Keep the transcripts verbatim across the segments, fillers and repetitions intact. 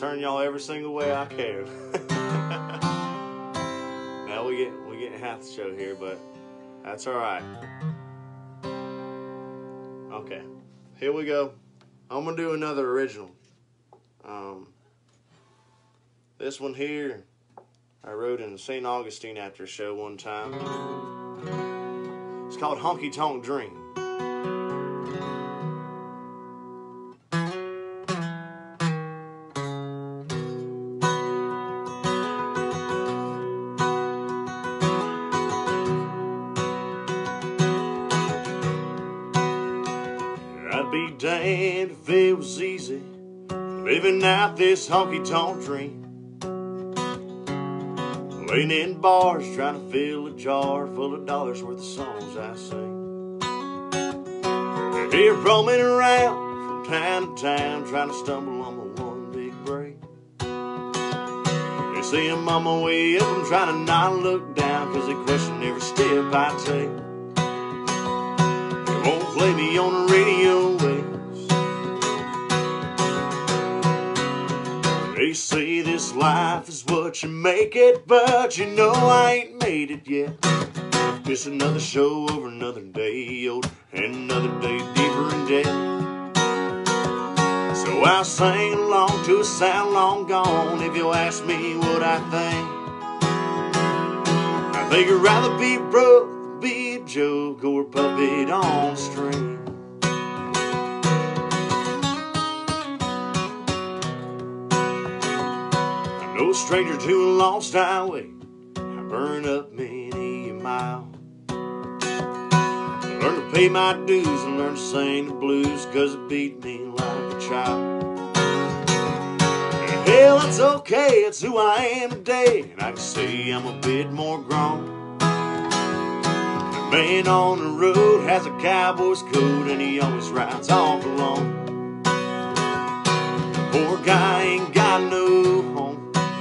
turn y'all every single way I can. Now we get we getting half the show here, but that's all right. Okay, here we go. I'm gonna do another original. Um, this one here, I wrote in Saint Augustine after a show one time. It's called Honky Tonk Dream. I'd be damned if it was easy living out this honky-tonk dream. Laying in bars trying to fill a jar full of dollars worth of songs I sing. And here roaming around from town to town trying to stumble on my one big break. They say I'm on my way up, I'm trying to not look down, cause they question every step I take. They won't play me on the radio waves. They say this life is what you make it, but you know I ain't made it yet. Just another show over another day old, and another day deeper in debt. So I'll sing along to a sound long gone if you ask me what I think. I think I'd rather be broke than be a joke or a puppet on a string. No stranger to a lost highway, I burn up many a mile. I learned to pay my dues and learn to sing the blues, cause it beat me like a child. And hell, it's okay, it's who I am today, and I can say I'm a bit more grown. The man on the road has a cowboy's coat, and he always rides off alone. The poor guy ain't got no home.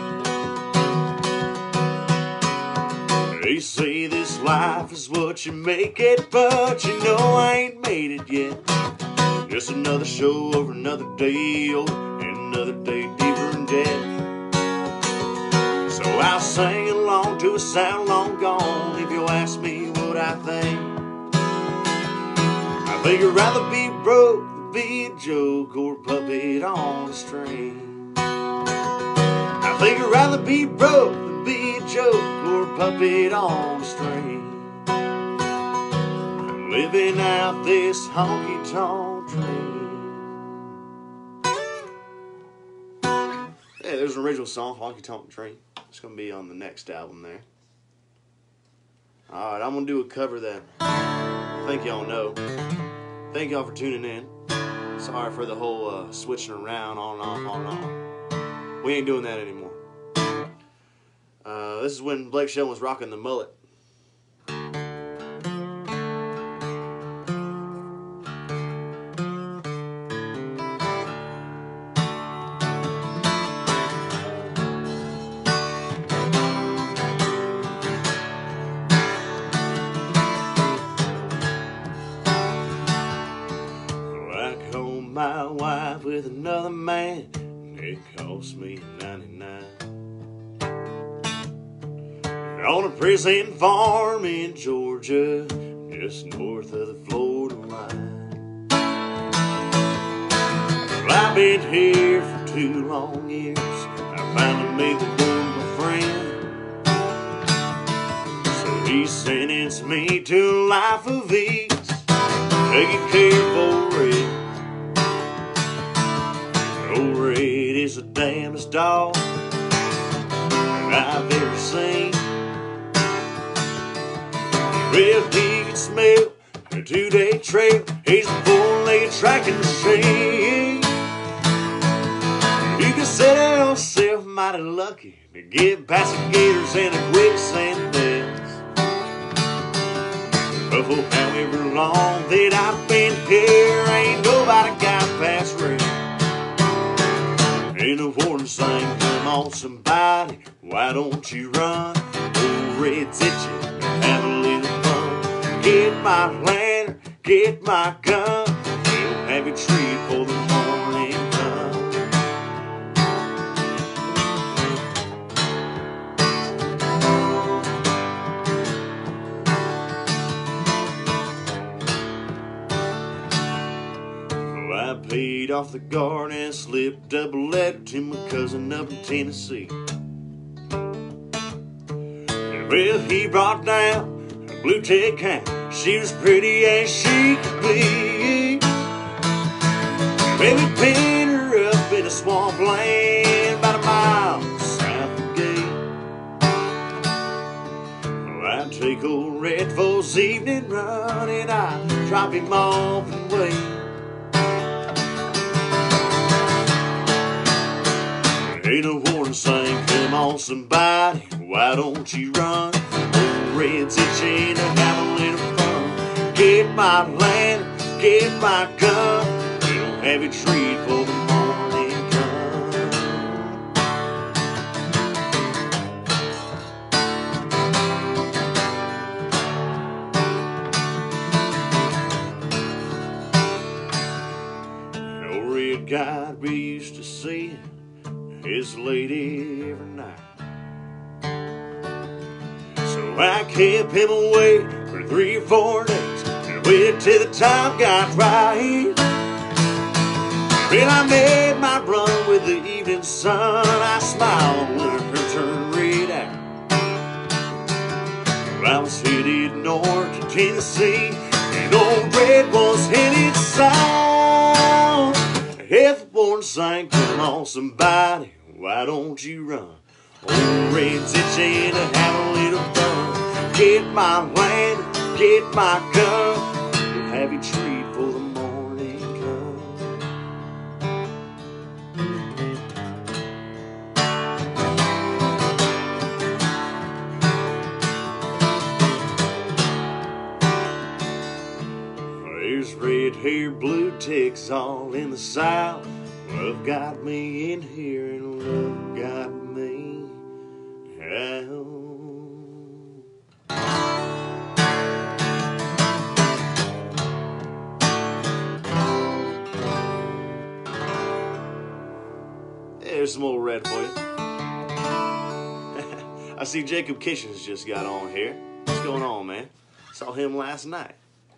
They say this life is what you make it, but you know I ain't made it yet. Just another show over another day old, and another day deeper in debt. So I'll sing along to a sound long gone if you ask me what I think. I think I'd rather be broke than be a joke or a puppet on a string. I think I'd rather be broke than be a joke or a puppet on a string. I'm living out this honky-tonk dream. Hey, there's an original song, Honky Tonk Dream. It's going to be on the next album there. Alright, I'm going to do a cover that I think y'all know. Thank y'all for tuning in. Sorry for the whole uh, switching around, on and off, on and off. We ain't doing that anymore. Uh, this is when Blake Shelton was rocking the mullet. I called my wife with another man, and it cost me ninety-nine. On a prison farm in Georgia, just north of the Florida line. Well, I've been here for two long years. I finally made the one my friend. So he sentenced me to a life of ease, taking care for Red. Old Red is the damnedest dog that I've ever seen. If he could smell a two-day trail, he's a four-legged tracking machine. You can say yourself mighty lucky to get past the gators and the quicksand depths. But for however long that I've been here, ain't nobody got past Red. And the warning sign, come on somebody, why don't you run? Old Red's itching, have a little fun. Get my lantern, get my gun, we'll have a treat for the morning come. paid off the guard and slipped up a letter to my cousin up in Tennessee. And well, he brought down a blue tick hound. She was pretty as she could be. Baby pinned her up in a swamp land about a mile south of the gate. Well, I'd take old Red Foal's evening run and I'd drop him off and wait. Ain't no warning sign, come on somebody, why don't you run? Old Red's itching to have a little fun. Get my land, get my gun, we'll have a treat for the morning come. Old Red God we used to see his lady every night. So I kept him away for three or four days and waited till the time got right. When I made my run with the evening sun, I smiled when her turn red out. Well, I was headed north to Tennessee and old Red was headed south. If the warning sign, come on somebody, why don't you run? Old Red's itching to have a little fun. Get my land, get my gun, we'll have a treat for the morning come. There's red hair, blue ticks all in the south. Love got me in here and love got me out. There's some old Red for you. I see Jacob Kitchens just got on here. What's going on, man? Saw him last night.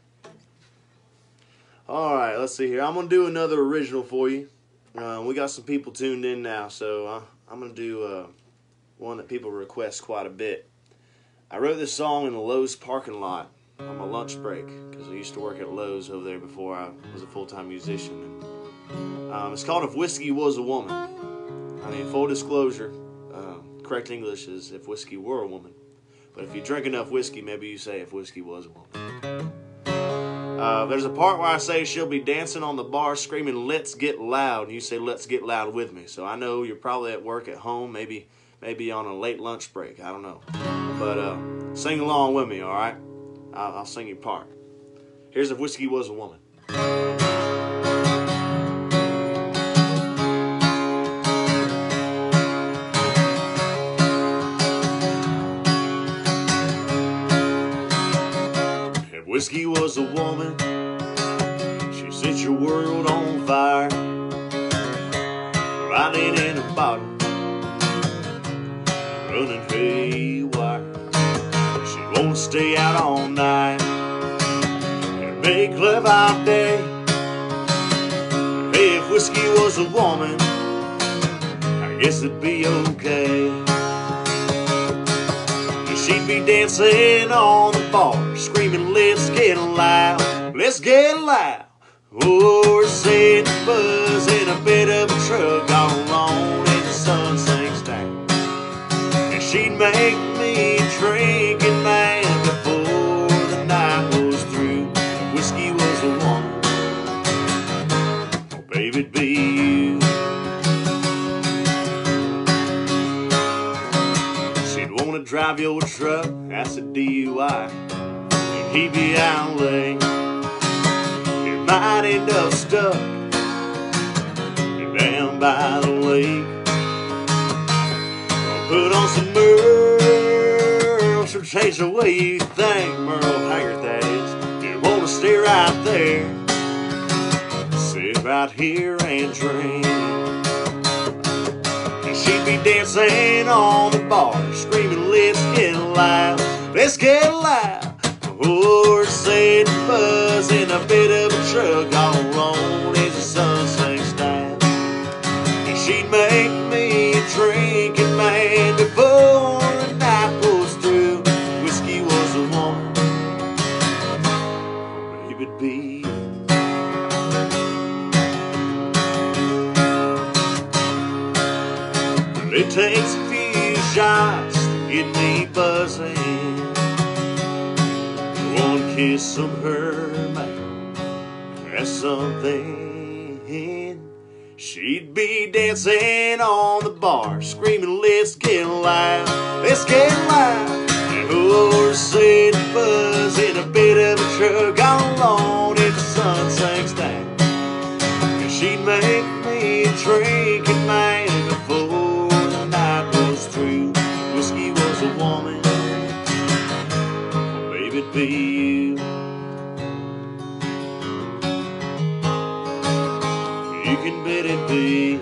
Alright, let's see here. I'm going to do another original for you. Uh, we got some people tuned in now, so uh, I'm going to do uh, one that people request quite a bit. I wrote this song in the Lowe's parking lot on my lunch break because I used to work at Lowe's over there before I was a full-time musician. And, um, it's called If Whiskey Was a Woman. I mean, full disclosure, uh, correct English is if whiskey were a woman. But if you drink enough whiskey, maybe you say if whiskey was a woman. Uh, there's a part where I say she'll be dancing on the bar screaming, "Let's get loud," and you say, "Let's get loud with me." So I know you're probably at work at home, maybe maybe on a late lunch break, I don't know. But uh, sing along with me, all right? I'll, I'll sing your part. Here's If Whiskey Was a Woman. Whiskey was a woman, she set your world on fire, riding in a bottle, running haywire. She won't stay out all night and make love all day. Hey, if whiskey was a woman, I guess it'd be okay. She'd be dancing on the bar, screaming, "Let's get loud, let's get loud." Or sitting buzz in a bit of a truck all alone as the sun sinks down. And she'd make me drink and mad before the night was through. If whiskey was a woman, oh baby, it'd be you. Wanna drive your truck, that's a D U I, and he'd be out late. You might end up stuck down by the lake. Or put on some Merle to change the way you think. Merle Haggard, that is. You wanna stay right there, sit right here and drink. She'd be dancing on the bar, screaming, "Let's get loud, let's get loud." Or sitting buzz in a bit of a truck all alone as the sun She'd make me a drinking man before the night was through. Whiskey was the one, maybe it'd be you. It takes a few shots to get me buzzing. One kiss from her, man, that's something. She'd be dancing on the bar, screaming, let's get loud, let's get loud. And Dorsey buzzing a bit of a truck all alone and the sun sinks down. And she'd make me a drinking man before the night was through. Whiskey was a woman, maybe it'd be you. You can bet it'd be you.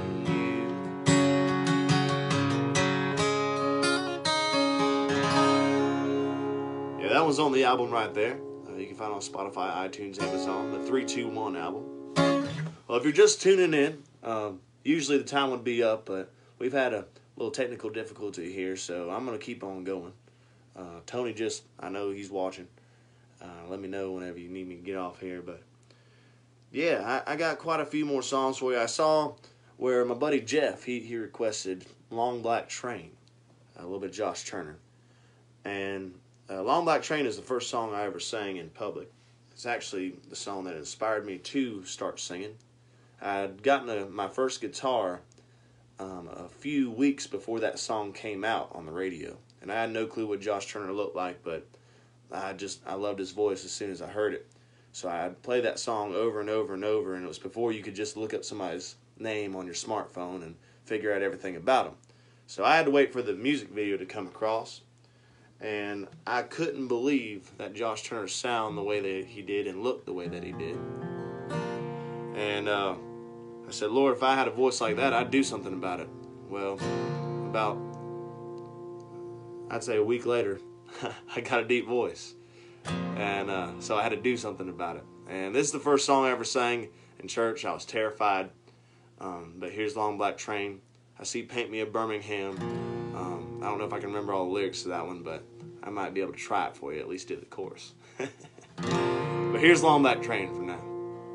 Yeah, that one's on the album right there. Uh, you can find it on Spotify, iTunes, Amazon, the three two one album. Well, if you're just tuning in, um, usually the time would be up, but we've had a little technical difficulty here, so I'm going to keep on going. Uh, Tony just, I know he's watching. Uh, let me know whenever you need me to get off here, but yeah, I, I got quite a few more songs for you. I saw where my buddy Jeff, he, he requested Long Black Train, a little bit of Josh Turner. And uh, Long Black Train is the first song I ever sang in public. It's actually the song that inspired me to start singing. I'd gotten a, my first guitar um, a few weeks before that song came out on the radio. And I had no clue what Josh Turner looked like, but I just, I loved his voice as soon as I heard it. So I'd play that song over and over and over, and it was before you could just look up somebody's name on your smartphone and figure out everything about them. So I had to wait for the music video to come across, and I couldn't believe that Josh Turner sounded the way that he did and looked the way that he did. And uh, I said, Lord, if I had a voice like that, I'd do something about it. Well, about, I'd say a week later, I got a deep voice. And uh, so I had to do something about it. And this is the first song I ever sang in church. I was terrified. Um, but here's Long Black Train. I see Paint Me a Birmingham. Um, I don't know if I can remember all the lyrics to that one, but I might be able to try it for you, at least do the chorus. But here's Long Black Train for now.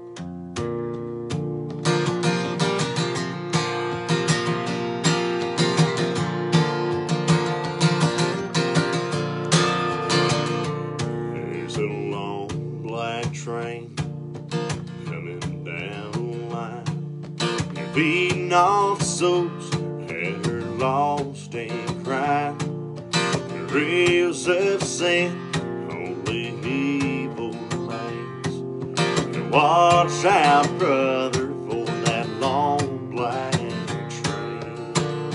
Train coming down the line, you're beating off the souls that are lost in crime. The rails of sin, only evil lanes. And watch out, brother, for that long black train.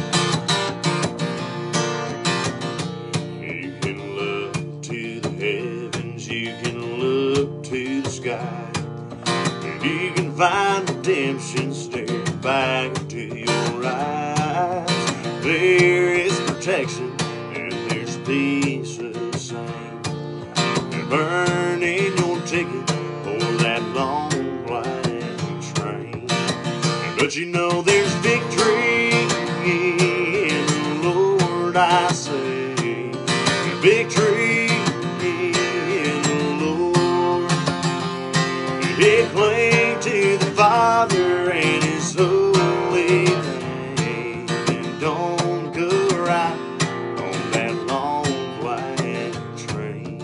You can look to the heavens, you can look to the sky, and you can find redemption staring back to your eyes. There is protection and there's peace the same, and burning your ticket for that long black train. But you know there's victory in the Lord, I say, victory. It cling to the Father and His holy name, and don't go right on that long black train.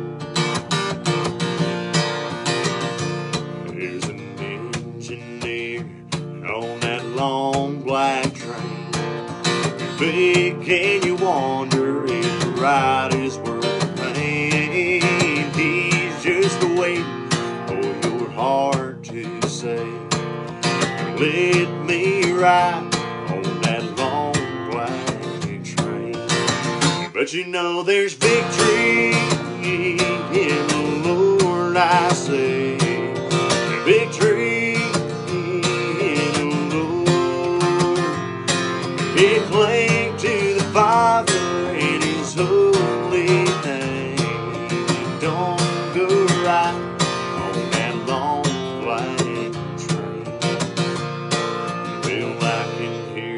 There's an engineer on that long black train. You're big and you wonder if the ride is worth paying. He's just waiting hard to say, let me ride on that long black train. But you know there's victory in the Lord, I say, victory in the Lord. It cling to the Father and His holy name. Don't go right long black train. Well, I can hear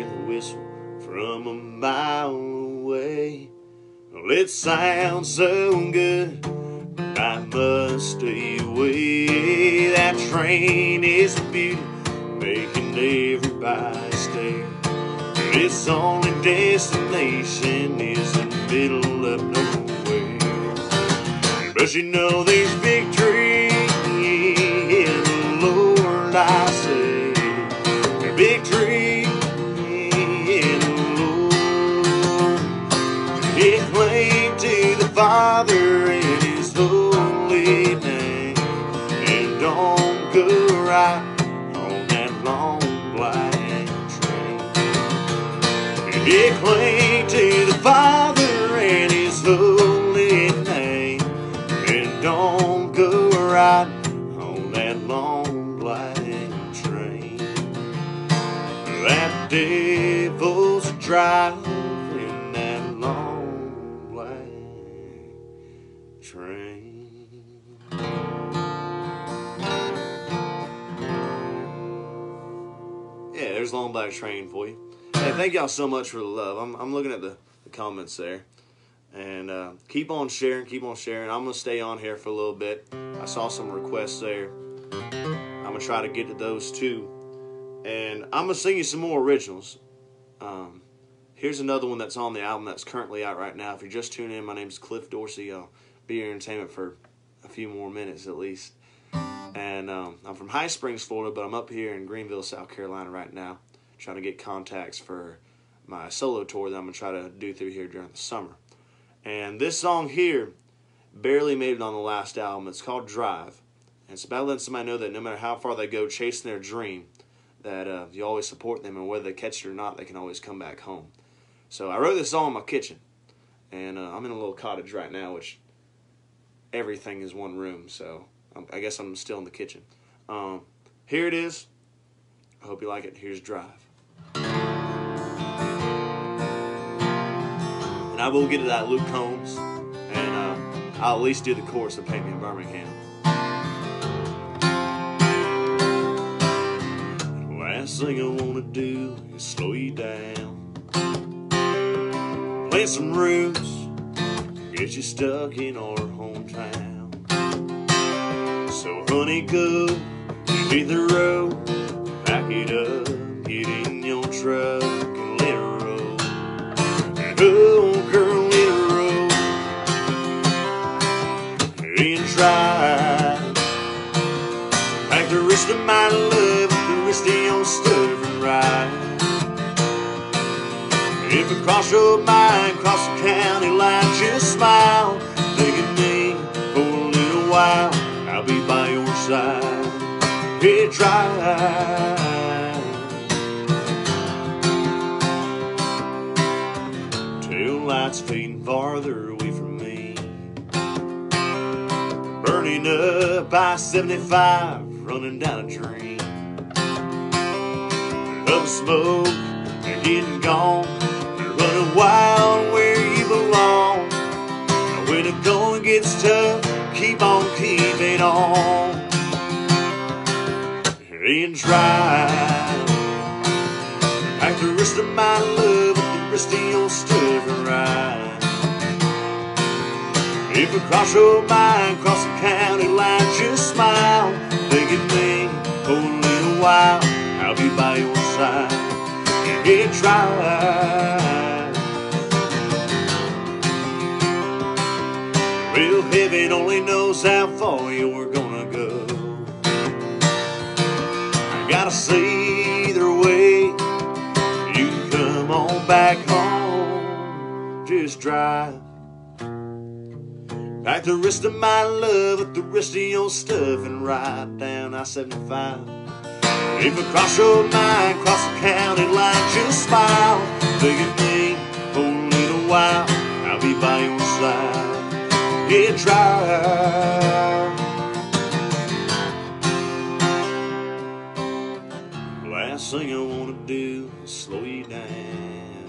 it sounds so good, but I must stay away. That train is a beauty, making everybody stay. But its only destination is in the middle of nowhere. But you know there's victory in the Lord, I say. Victory in the Lord. It cling to the Father in His holy name, and don't go right on that long black train. It cling to the Father in His holy name, and don't go right on that long black train. That devil's driving that long black train. Yeah, there's Long Black Train for you. Hey, thank y'all so much for the love. I'm, I'm looking at the, the comments there. And uh, keep on sharing, keep on sharing. I'm going to stay on here for a little bit. I saw some requests there. I'm going to try to get to those too. And I'm going to sing you some more originals. Um, here's another one that's on the album that's currently out right now. If you're just tuning in, my name's Cliff Dorsey. I'll be your entertainment for a few more minutes at least. And um, I'm from High Springs, Florida, but I'm up here in Greenville, South Carolina right now, trying to get contacts for my solo tour that I'm going to try to do through here during the summer. And this song here barely made it on the last album. It's called Drive. And it's about letting somebody know that no matter how far they go chasing their dream, that uh, you always support them, and whether they catch it or not, they can always come back home. So I wrote this song in my kitchen, and uh, I'm in a little cottage right now, which everything is one room, so I guess I'm still in the kitchen. Um, here it is. I hope you like it. Here's Drive. And I will get to that Luke Combs, and uh, I'll at least do the chorus of Paint Me in Birmingham. Last thing I want to do is slow you down, plant some roots, get you stuck in our hometown. So honey, go hit the road, pack it up, get in your truck and let it roll. And oh girl, let it roll and try. Pack the rest of my love, the rest of your stuff and ride. If I cross your mind, cross the county line, just smile. Think of me for a little while, I'll be by your side. Hey, drive. Tail lights fading farther away from me, burning up I seventy-five, running down a dream of smoke and getting gone, running wild where you belong. When the going gets tough, keep on keeping on and drive. Pack the rest of my love with the rest of your stuff and ride. If I cross your mind, cross the county line, just smile. Think of me for a little while, I'll be by your side. And drive. Well, heaven only knows how far you're gonna go. I gotta say either way, you can come on back home. Just drive. Pack the rest of my love with the rest of your stuff and ride down I seventy-five. If I cross your mind, cross the county line, just smile. Think of me for a little while, I'll be by your side. Yeah, drive. Last thing I want to do is slow you down.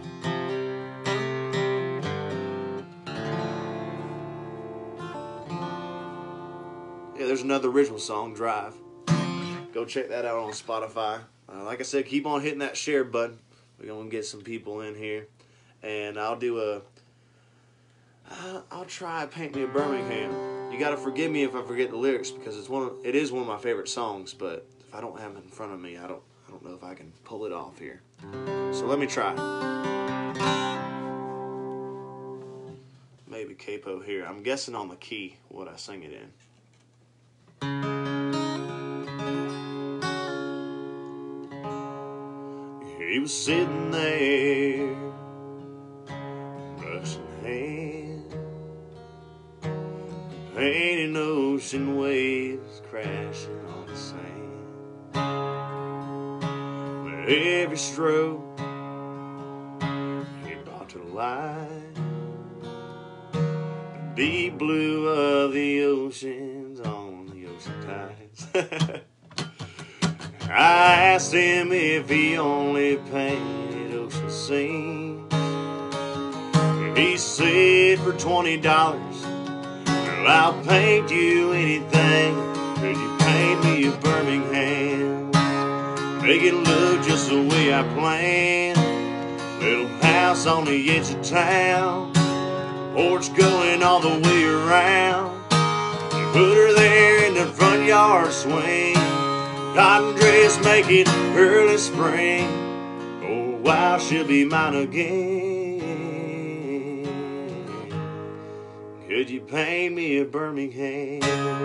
Yeah, there's another original song, Drive. Go check that out on Spotify. Uh, like I said, keep on hitting that share button. We're going to get some people in here. And I'll do a Uh, I'll try Paint Me a Birmingham. You gotta forgive me if I forget the lyrics because it's one. Of, it is one of my favorite songs. But if I don't have it in front of me, I don't. I don't know if I can pull it off here. So let me try. Maybe capo here. I'm guessing on the key what I sing it in. He was sitting there, brushing hand, painting ocean waves crashing on the sand. But every stroke he brought to life the deep blue of the oceans on the ocean tides. I asked him if he only painted ocean scenes. He said for twenty dollars, well, I'll paint you anything. Could you paint me a Birmingham? Make it look just the way I planned. Little house on the edge of town, porch going all the way around. Put her there in the front yard swing, cotton dress make it early spring. Oh, wow, she'll be mine again. Could you paint me a Birmingham?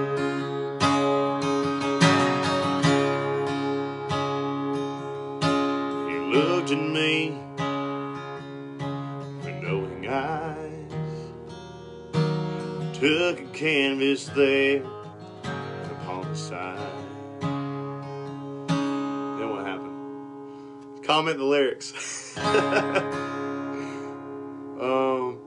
He looked at me with knowing eyes, took a canvas there upon the side. Comment the lyrics. um,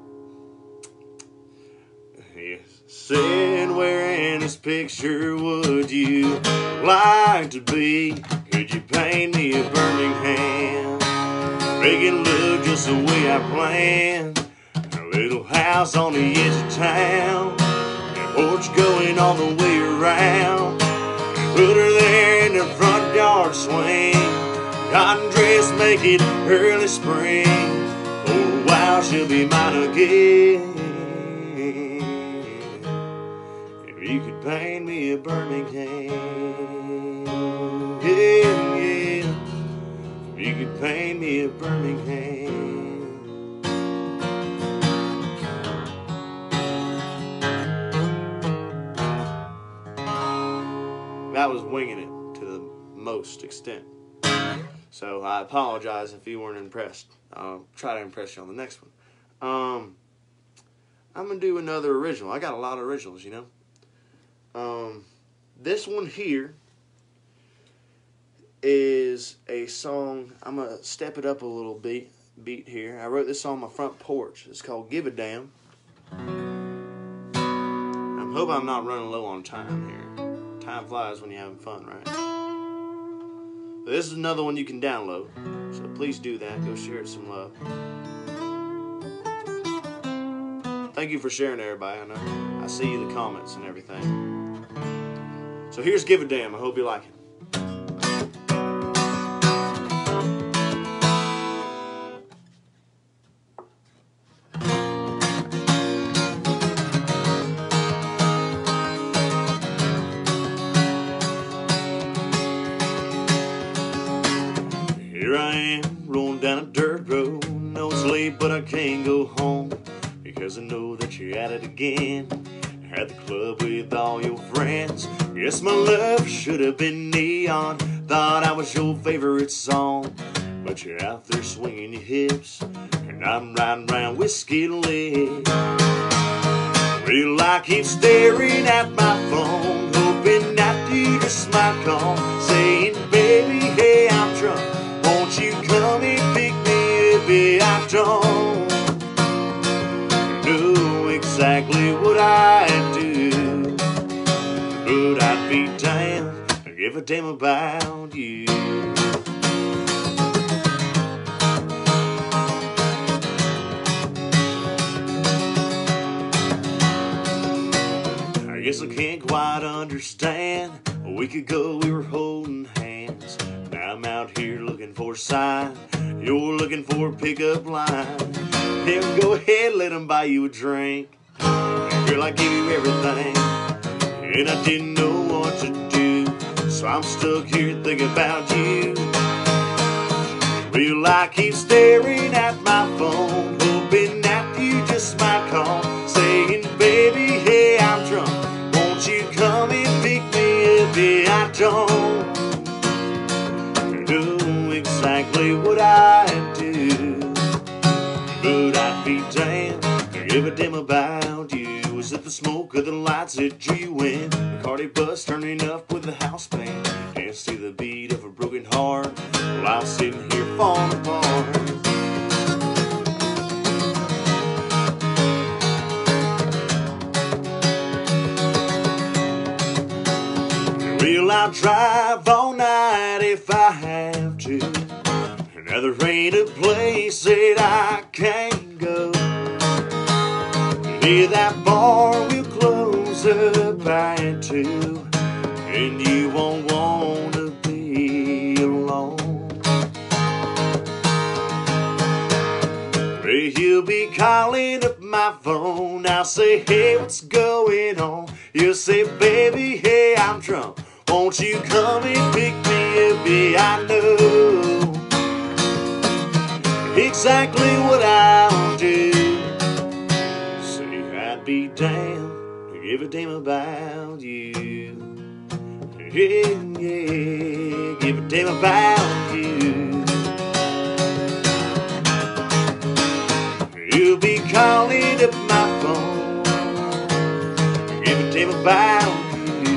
he said, where in this picture would you like to be? Could you paint me a Birmingham? Make it look just the way I planned. A little house on the edge of town, a porch going all the way around. Put her there in the front yard swing, cotton dress make it early spring. Oh, wow, she'll be mine again. If you could paint me a Birmingham, yeah, yeah. If you could paint me a Birmingham. That was winging it to the most extent. So I apologize if you weren't impressed. I'll try to impress you on the next one. Um, I'm going to do another original. I got a lot of originals, you know. Um, this one here is a song. I'm going to step it up a little beat, beat here. I wrote this on my front porch. It's called Give a Damn. I hope I'm not running low on time here. Time flies when you're having fun, right? But this is another one you can download, so please do that. Go share it some love. Thank you for sharing, everybody. I know I see the comments and everything. So here's Give a Damn. I hope you like it. Here I am, rolling down a dirt road. Know it's late, but I can't go home, because I know that you're at it again. At the club with all your friends. Guess my love should have been neon. Thought I was your favorite song, but you're out there swinging your hips, and I'm riding around whiskey lit. Well, I keep staring at my phone, hoping that you just might call, saying, baby, hey, I'm drunk. Won't you come and pick me up? Yeah, I don't know exactly what I'd do, but I'd be damned, I'd give a damn about you. I guess I can't quite understand. A week ago we were holding hands. Now I'm out here looking for a sign. You're looking for a pickup line. Then go ahead, let them buy you a drink. Girl, I gave you everything, and I didn't know what to do, so I'm stuck here thinking about you. Well, I keep staring at my phone, hoping that you just might call, saying, baby, hey, I'm drunk, won't you come and pick me up? Yeah, I don't know exactly what I do, but I'd be damned to give a damn about you. Was it the smoke or the lights that drew you in? The Cardi bus turning up with the house band, dance to the beat of a broken heart, while I'm sitting here falling apart. Well, I'll drive all night if I have to. Now there ain't a place that I can't go. Yeah, that bar will close up at two, and you won't want to be alone. You'll be calling up my phone. I'll say, hey, what's going on? You'll say, baby, hey, I'm drunk, won't you come and pick me up? Yeah, I know exactly what I'll do. Say I'd be damned to give a damn about you. Yeah, yeah, give a damn about you. You'll be calling up my phone, give a damn about you.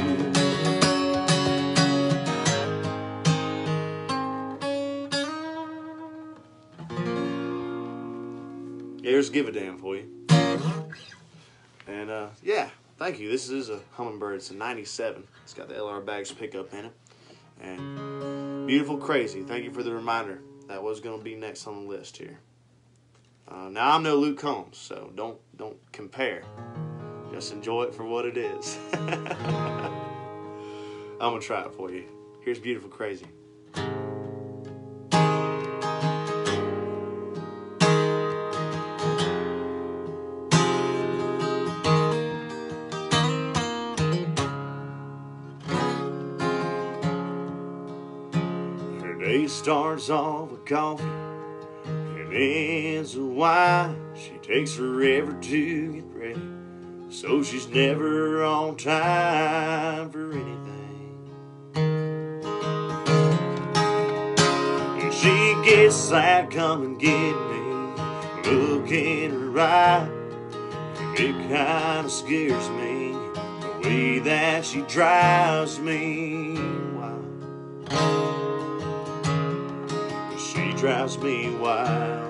Here's Give a Damn for you. And uh, yeah, thank you. This is a Hummingbird. It's a ninety-seven. It's got the L R Baggs pickup in it. And Beautiful Crazy. Thank you for the reminder. That was going to be next on the list here. Uh, now I'm no Luke Combs, so don't don't compare. Just enjoy it for what it is. I'm gonna try it for you. Here's Beautiful Crazy. Her day starts off with coffee and ends with wine. She takes forever to get ready, so she's never on time for anything. And she gets that come and get me look in her eye. It kinda scares me the way that she drives me wild. She drives me wild.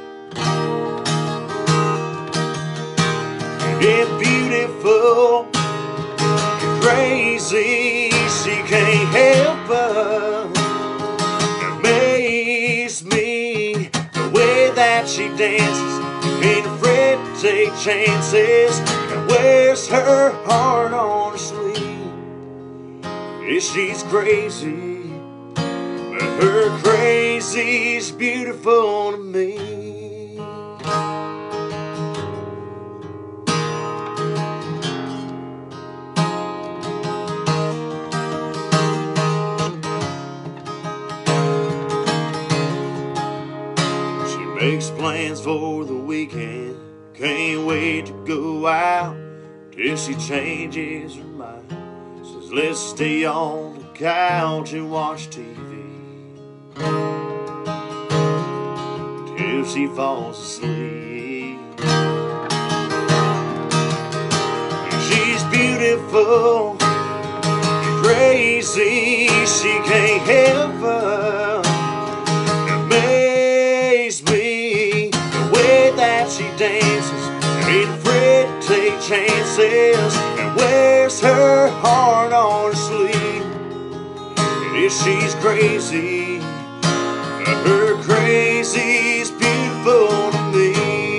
Yeah, beautiful, crazy, she can't help but amaze me. The way that she dances, ain't afraid to take chances, and wears her heart on her sleeve. Yeah, she's crazy, but her crazy's beautiful to me. Makes plans for the weekend, can't wait to go out till she changes her mind. Says let's stay on the couch and watch T V till she falls asleep. She's beautiful, crazy, she can't help but amaze me. That she dances, ain't afraid to take chances, and wears her heart on her sleeve. And if she's crazy, her crazy's beautiful to me.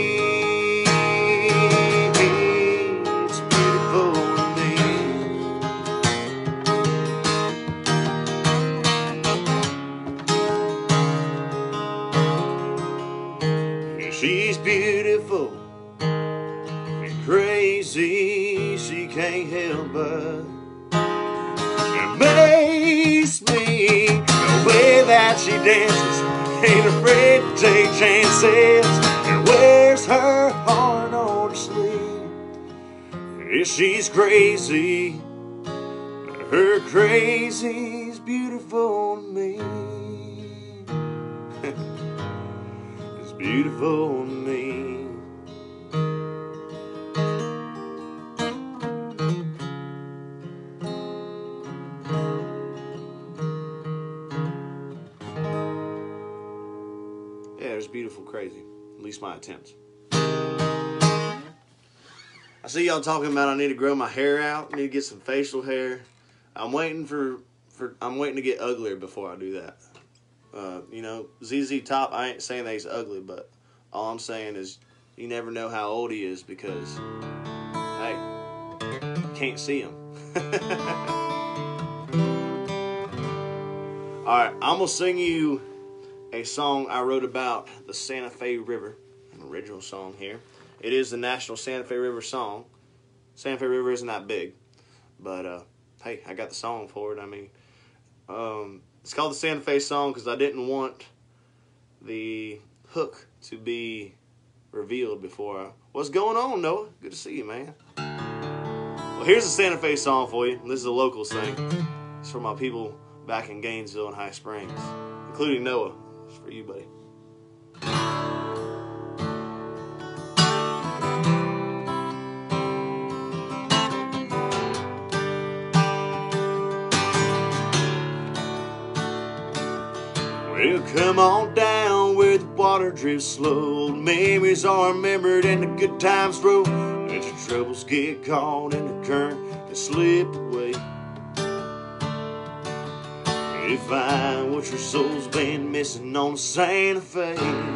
It's beautiful to me. She's beautiful and crazy, she can't help but amaze me. The way that she dances, ain't afraid to take chances, and wears her heart on her sleeve. Yeah, she's crazy, her crazy's beautiful to me. It's beautiful to me. Yeah, it's beautiful crazy. At least my attempts. I see y'all talking about I need to grow my hair out. I need to get some facial hair. I'm waiting for, for I'm waiting to get uglier before I do that. Uh, you know, Z Z Top, I ain't saying that he's ugly, but all I'm saying is you never know how old he is because, hey, you can't see him. Alright, I'm going to sing you a song I wrote about the Santa Fe River, an original song here. It is the National Santa Fe River song. Santa Fe River isn't that big, but uh, hey, I got the song for it. I mean, um, it's called the Santa Fe song because I didn't want the hook to be revealed before I... What's going on, Noah? Good to see you, man. Well, here's the Santa Fe song for you. This is a local thing. It's for my people back in Gainesville and High Springs, including Noah. It's for you, buddy. Well, come on down where the water drifts slow. Memories are remembered and the good times roll. Let your troubles get caught in the current and slip away. You find what your soul's been missing on the Santa Fe.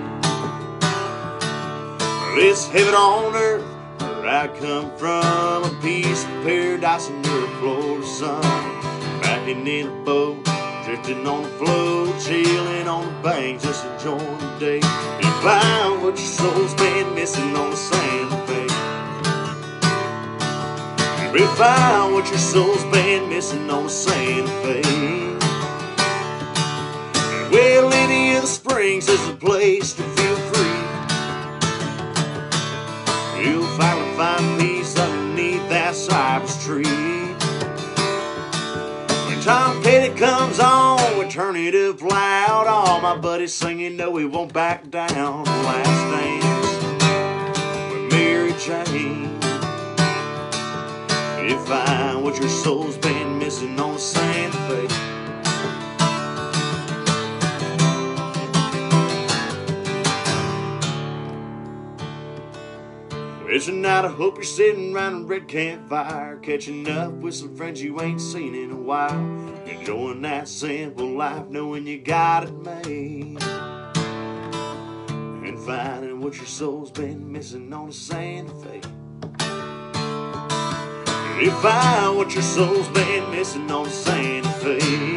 It's heaven on earth where I come from, a piece of paradise under a Florida sun. Backing in a boat, drifting on the float, chilling on the bank, just enjoying the day. You find what your soul's been missing on the Santa Fe. You find what your soul's been missing on the Santa Fe. Well, any of the springs is a place to feel free. You'll finally find peace underneath that cypress tree. When Tom Petty comes on, we turn it up loud. All my buddies singing, no, we won't back down. The last dance with Mary Jane. You find what your soul's been missing on the Santa Fe. It's a night, I hope you're sitting around a red campfire, catching up with some friends you ain't seen in a while, enjoying that simple life, knowing you got it made, and finding what your soul's been missing on the Santa Fe. You find what your soul's been missing on the Santa Fe.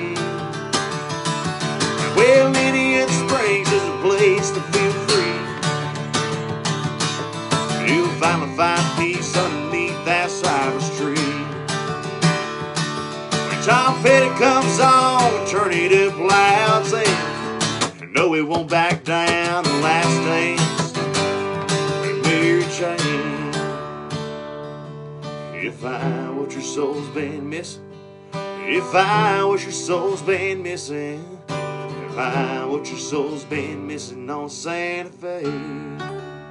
Well, Indian Springs is a place to feel free. You'll finally find peace underneath that cypress tree. When Tom Petty comes on, we turn it up loud, saying, no, we won't back down. The last dance with Mary Jane. You find what your soul's been missing. You find what your soul's been missing. You find what your soul's been missing on Santa Fe.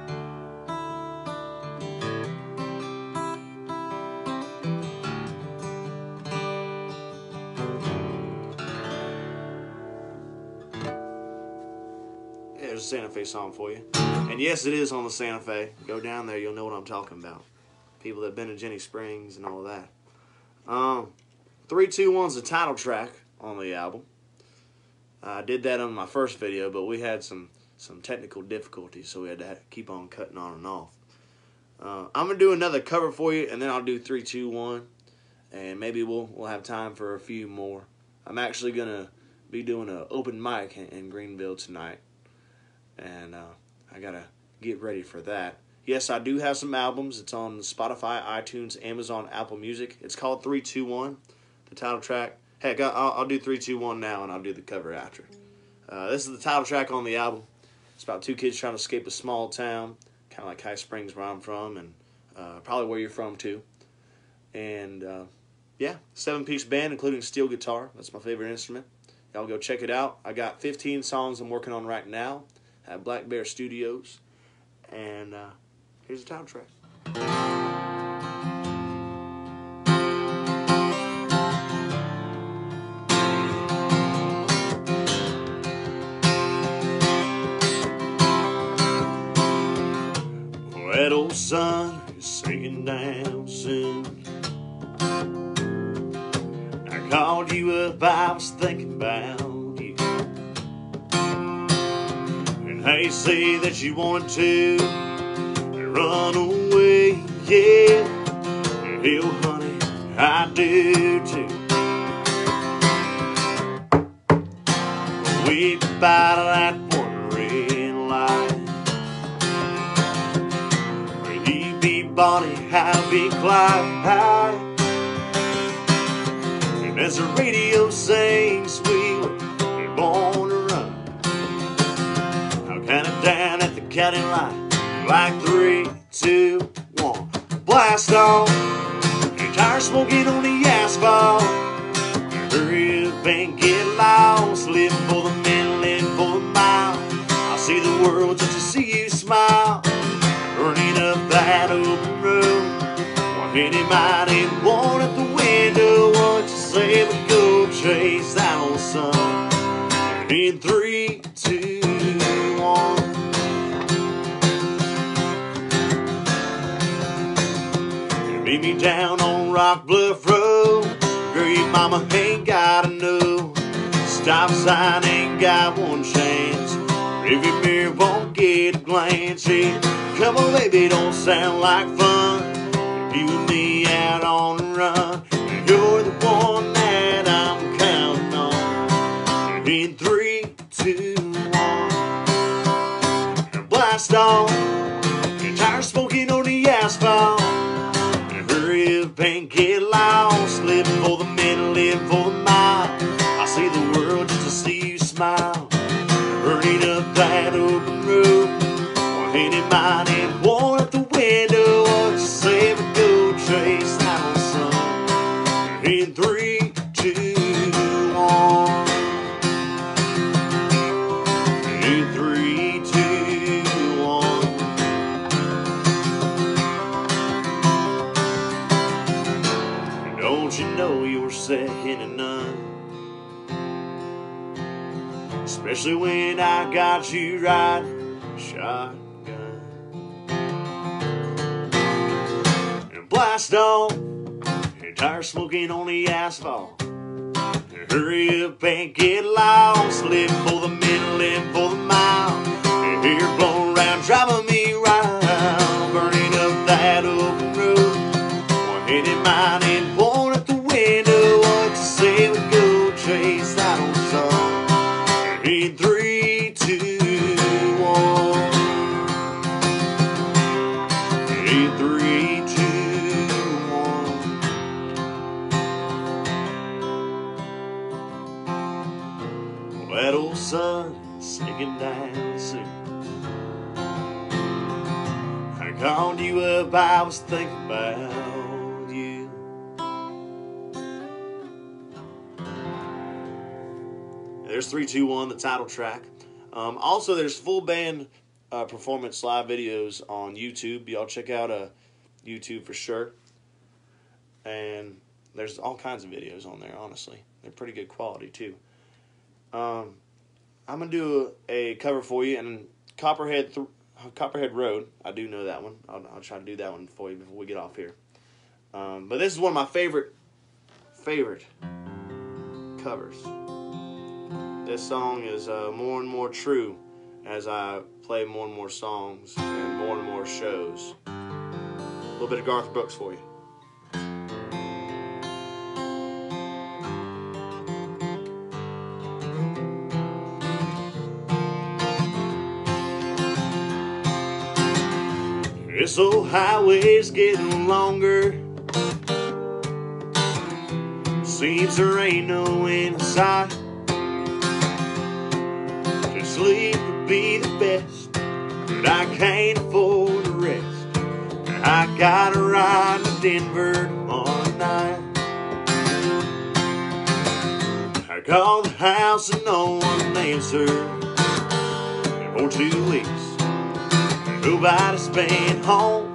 There's a Santa Fe song for you. And yes, it is on the Santa Fe. Go down there, you'll know what I'm talking about. People that have been to Jenny Springs and all of that. Um, three two one's the title track on the album. I did that on my first video, but we had some, some technical difficulties, so we had to have, keep on cutting on and off. Uh, I'm going to do another cover for you, and then I'll do three two one. And maybe we'll, we'll have time for a few more. I'm actually going to be doing an open mic in, in Greenville tonight. And uh, I gotta get ready for that. Yes, I do have some albums. It's on Spotify, iTunes, Amazon, Apple Music. It's called three two one, the title track. Heck, I'll, I'll do three two one now, and I'll do the cover after. Uh, this is the title track on the album. It's about two kids trying to escape a small town, kind of like High Springs, where I'm from, and uh, probably where you're from, too. And, uh, yeah, seven-piece band, including steel guitar. That's my favorite instrument. Y'all go check it out. I got fifteen songs I'm working on right now at Black Bear Studios. And uh, here's the title track. That old sun is sinking down soon. I called you up, I was thinking about you. And they say that you wanted to run away, yeah. Hell, honey, I do too. We by that one red light. Bonnie, how be Clyde. And as the radio sings, we were born to run. I'll count it down at the county line, like three, two, one. Blast off, your tires smoking on the asphalt. Hurry up and get lost, live for the minute, live for the mile. I'll see the world just to see you smile. Burning up that open road, one hit him out and one at the window. What you say we go chase that old sun? In three, two, one. Meet me down on Rock Bluff Road. Girl, your mama ain't gotta know. Stop sign ain't got one chance. Every mirror won't get a glance. Hey, come on, baby, don't sound like fun. You and me out on the run, and you're the one that I'm counting on. In three, two, one, blast on. Your tires smoking on the asphalt. And hurry up and get lost. Live for the minute, live for the mile. I see the world just to see you smile. Burning up that open road, one hand in mine and one at the window. What you say we go chase that old sun? In three, two, one. In three, two, one. Don't you know you're second to none? Especially when I got you riding shotgun. And blast on, your tires smoking on the asphalt. And hurry up and get lost. Live for the minute, live for the mile. And hair blowing around, driving me round. Burning up that open road, one hand in mine and one at the window. What you say we go chase that old sun? In three, two, one. In three, two, one. Well, that old sun is sinking down soon. I called you up, I was thinking about you. There's three two one, the title track. Um, also, there's full band uh, performance live videos on YouTube. Y'all check out uh, YouTube for sure. And there's all kinds of videos on there, honestly. They're pretty good quality, too. Um, I'm going to do a, a cover for you. And Copperhead th Copperhead Road, I do know that one. I'll, I'll try to do that one for you before we get off here. Um, but this is one of my favorite, favorite covers. This song is uh, more and more true as I play more and more songs and more and more shows. A little bit of Garth Brooks for you. This old highway's getting longer. Seems there ain't no end in sight. To sleep would be the best, but I can't afford to rest. I gotta ride to Denver tomorrow night. I called the house and no one answered. For two weeks, nobody's been home.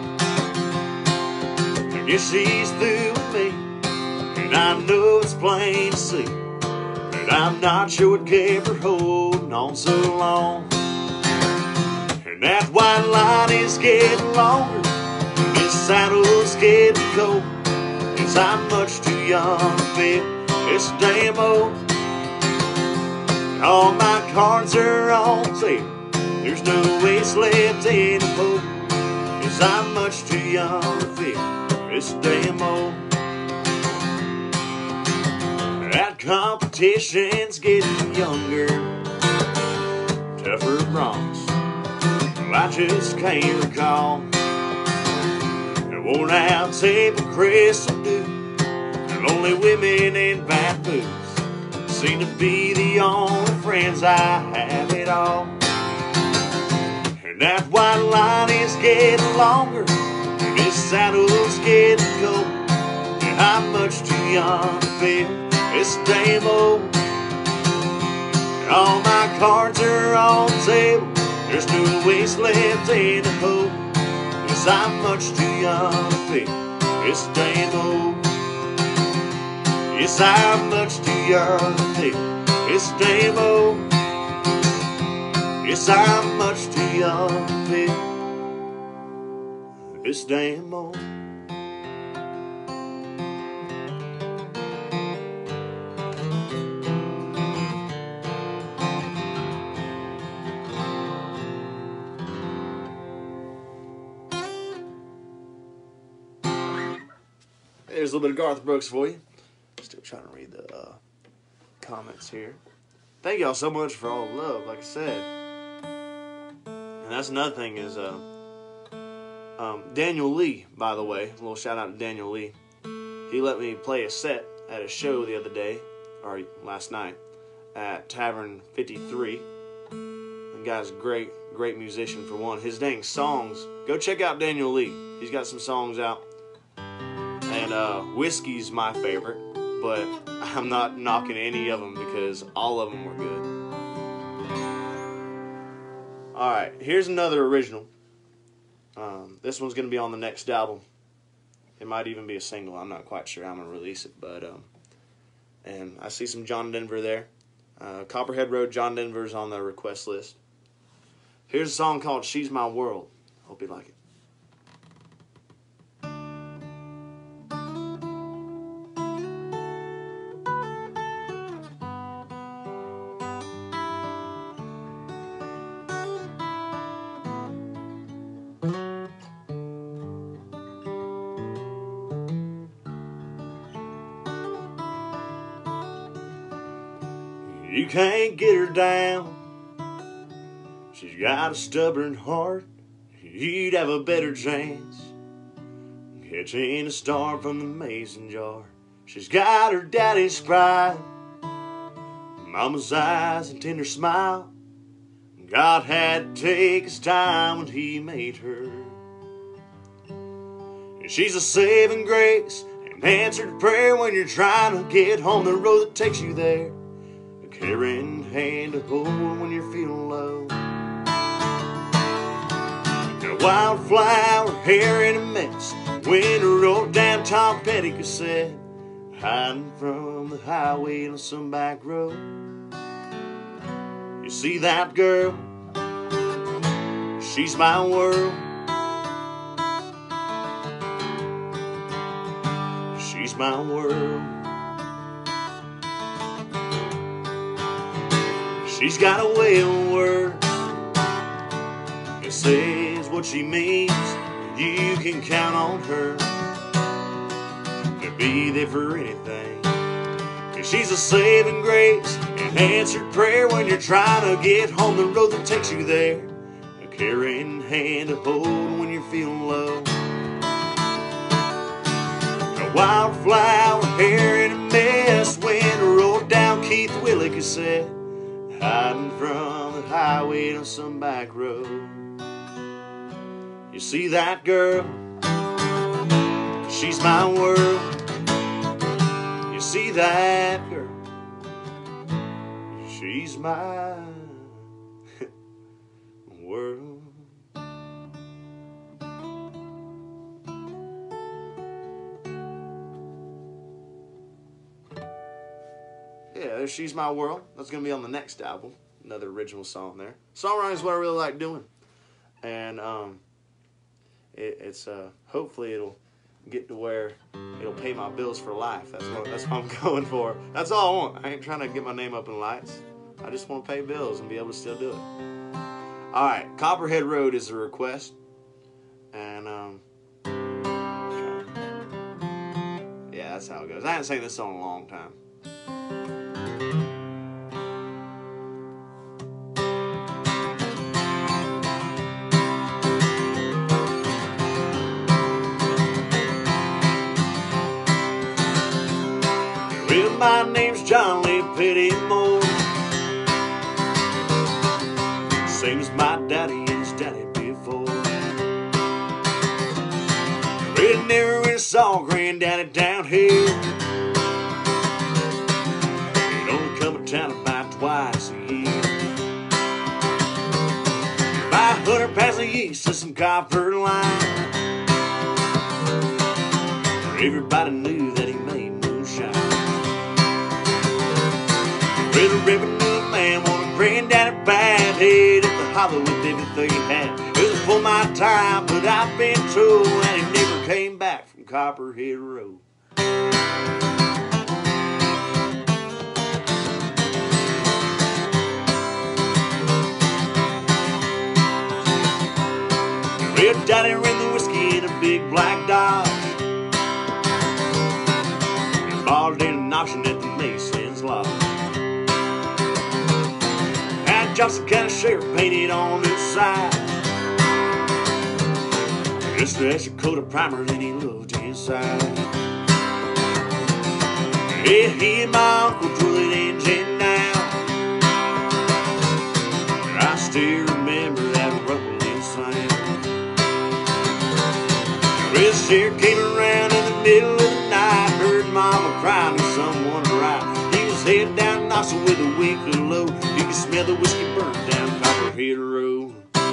I guess she's through with me, and I know it's plain to see, but I'm not sure what kept her holding on so long. And that white line is getting longer, this saddle's getting cold, 'cause I'm much too young to feel this damn old. All my cards are on sale, there's no waste left in the boat, 'cause I'm much too young to feel this damn old. That competition's getting younger, tougher broncs, well, I just can't recall. A worn out tape of crystal dew, lonely women and bad booze seem to be the only friends I have at all. And that white line is getting longer, and this saddle's getting cold, and I'm much too young to feel this damn old. And all my cards are on the table, there's no waste left in the hole, 'cause I'm much too young to feel this damn old. Yes, I'm much too young to feel this damn old. Yes, I'm much too young to feel this damn old. There's a little bit of Garth Brooks for you. Still trying to read the uh, comments here. Thank y'all so much for all the love, like I said. And that's another thing is uh, um, Daniel Lee, by the way. A little shout out to Daniel Lee. He let me play a set at a show the other day, or last night, at Tavern fifty-three. The guy's a great, great musician for one. His dang songs. Go check out Daniel Lee. He's got some songs out. And uh, Whiskey's my favorite, but I'm not knocking any of them because all of them were good. Alright, here's another original. Um, this one's going to be on the next album. It might even be a single. I'm not quite sure I'm going to release it. But um, and I see some John Denver there. Uh, Copperhead Road, John Denver's on the request list. Here's a song called She's My World. Hope you like it. You can't get her down. She's got a stubborn heart. You'd have a better chance catching a star from the mason jar. She's got her daddy's pride, mama's eyes and tender smile. God had to take his time when he made her. And she's a saving grace, an answered prayer when you're trying to get home the road that takes you there. A caring hand to hold when you're feeling low. A wildflower, hair in a mess, winter rolled down Tom Petty cassette, hiding from the highway on some back road. You see that girl? She's my world. She's my world. She's got a way of words that says what she means. You can count on her to be there for anything. And she's a saving grace, an answered prayer when you're trying to get home the road that takes you there. A caring hand to hold when you're you're feeling low. A wildflower hair in a mess, wind rolled down Keith Willie cassette, hiding from the highway on some back road. You see that girl? She's my world. You see that girl? She's my world. Yeah, She's My World. That's going to be on the next album. Another original song there. Songwriting is what I really like doing. And um, it, it's uh, hopefully it'll get to where it'll pay my bills for life. That's what, that's what I'm going for. That's all I want. I ain't trying to get my name up in lights. I just want to pay bills and be able to still do it. All right, Copperhead Road is a request. And um, yeah, that's how it goes. I haven't sang this song in a long time. Well, my name's John Lee Pettymore, same as my daddy and his daddy before. Really never went and saw Granddaddy down here. He'd only come to town about twice a year. Buy a hundred pounds of yeast and some copper line. Everybody knew that he made moonshine. Well, the revenue man wanted Granddaddy bad. He'd up to Hollywood with everything he had. It was before my time, but I've been told that he never came back from Copperhead Road. Well, Daddy ran the whiskey in a big black Dodge and bought in an auction at the Mason's Lodge. Johnson County Sheriff painted on the side, just an extra coat of primer, then he looked inside. Yeah, he and my uncle drove that engine down. I still remember that rumbling sound. Well, the sheriff came around in the middle of the night, heard Mama crying and someone right. He was heading down Knoxville with a weekly load. You can smell the whiskey burn down Copperhead Road.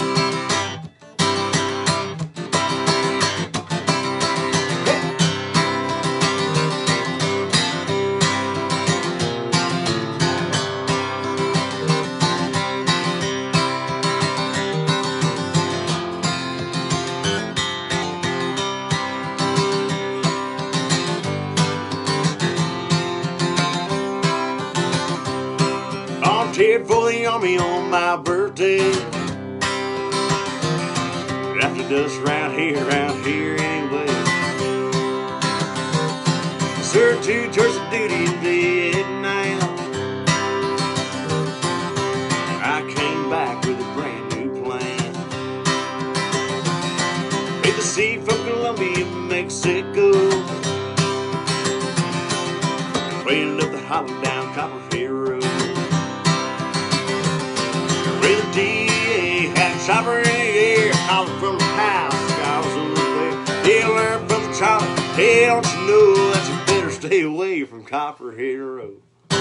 Volunteered for the Army on my birthday. After dust around here, around here anyway. Served two tours of duty in Vietnam. I came back with a brand new plan. Hit the sea from Colombia, Mexico, trailing up the hollow down Copperhead Road. Where the D A had a chopper in the air, calling from the house, guys over there. They learned from the child, hey, don't you know that you better stay away from Copperhead Road.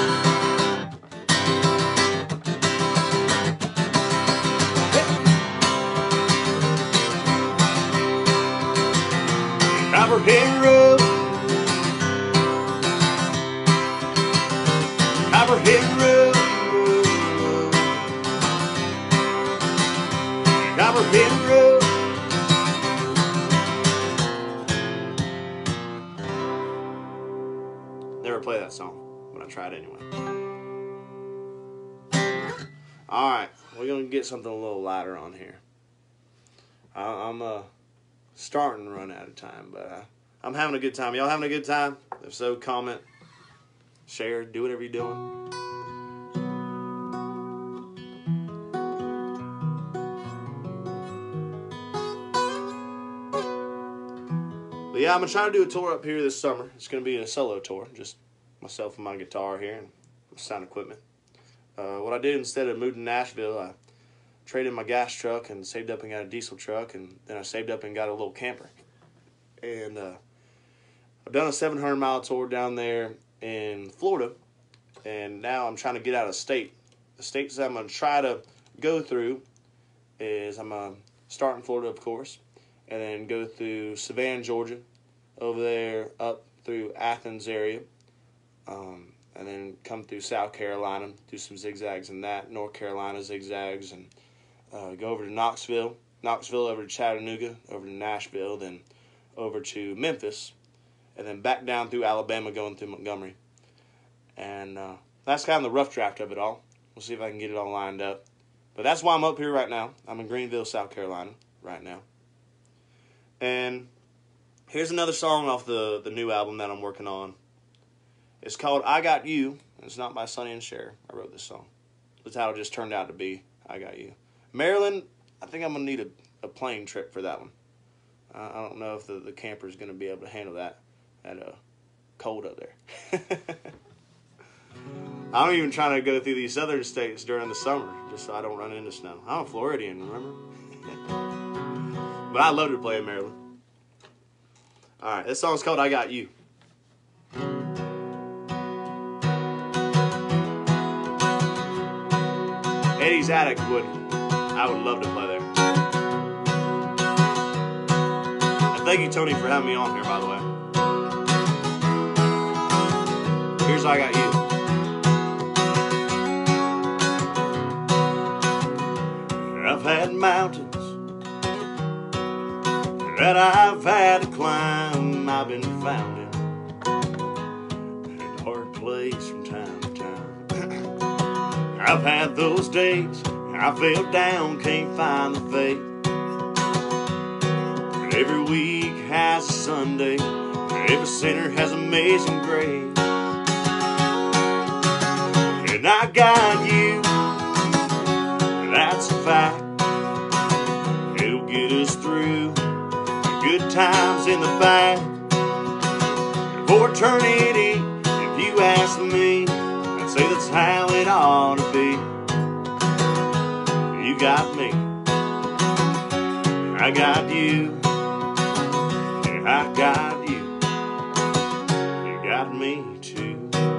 Copperhead Road, Copperhead Road, Copperhead Road. Never play that song, but I tried anyway. Alright, we're going to get something a little lighter on here. I, I'm uh, starting to run out of time, but uh, I'm having a good time. Y'all having a good time? If so, comment, share, do whatever you're doing. yeah, I'm going to try to do a tour up here this summer. It's going to be a solo tour, just myself and my guitar here and my sound equipment. Uh, what I did instead of moving to Nashville, I traded my gas truck and saved up and got a diesel truck, and then I saved up and got a little camper. And uh, I've done a seven hundred mile tour down there in Florida, and now I'm trying to get out of state. The states I'm going to try to go through is I'm going to start in Florida, of course, and then go through Savannah, Georgia, over there up through Athens area, um, and then come through South Carolina, do some zigzags in that, North Carolina zigzags, and uh, go over to Knoxville, Knoxville over to Chattanooga, over to Nashville, then over to Memphis, and then back down through Alabama, going through Montgomery. And uh, that's kind of the rough draft of it all. We'll see if I can get it all lined up. But that's why I'm up here right now. I'm in Greenville, South Carolina right now. And here's another song off the, the new album that I'm working on. It's called I Got You. It's not by Sonny and Cher. I wrote this song. The title just turned out to be I Got You. Maryland, I think I'm going to need a, a plane trip for that one. Uh, I don't know if the, the camper is going to be able to handle that at uh, cold up there. I'm even trying to go through these southern states during the summer just so I don't run into snow. I'm a Floridian, remember? But I love to play in Maryland. Alright, this song's called I Got You. Eddie's Attic would, I would love to play there. And thank you, Tony, for having me on here, by the way. Here's I Got You. I've had mountains that I've had to climb. I've been found in a dark place from time to time. I've had those days I fell down, can't find the faith. But every week has a Sunday, every sinner has amazing grace. And I got you, that's a fact. It'll get us through the good times in the back. For eternity, if you ask me, I'd say that's how it ought to be. You got me, I got you, yeah, I got you, you got me too.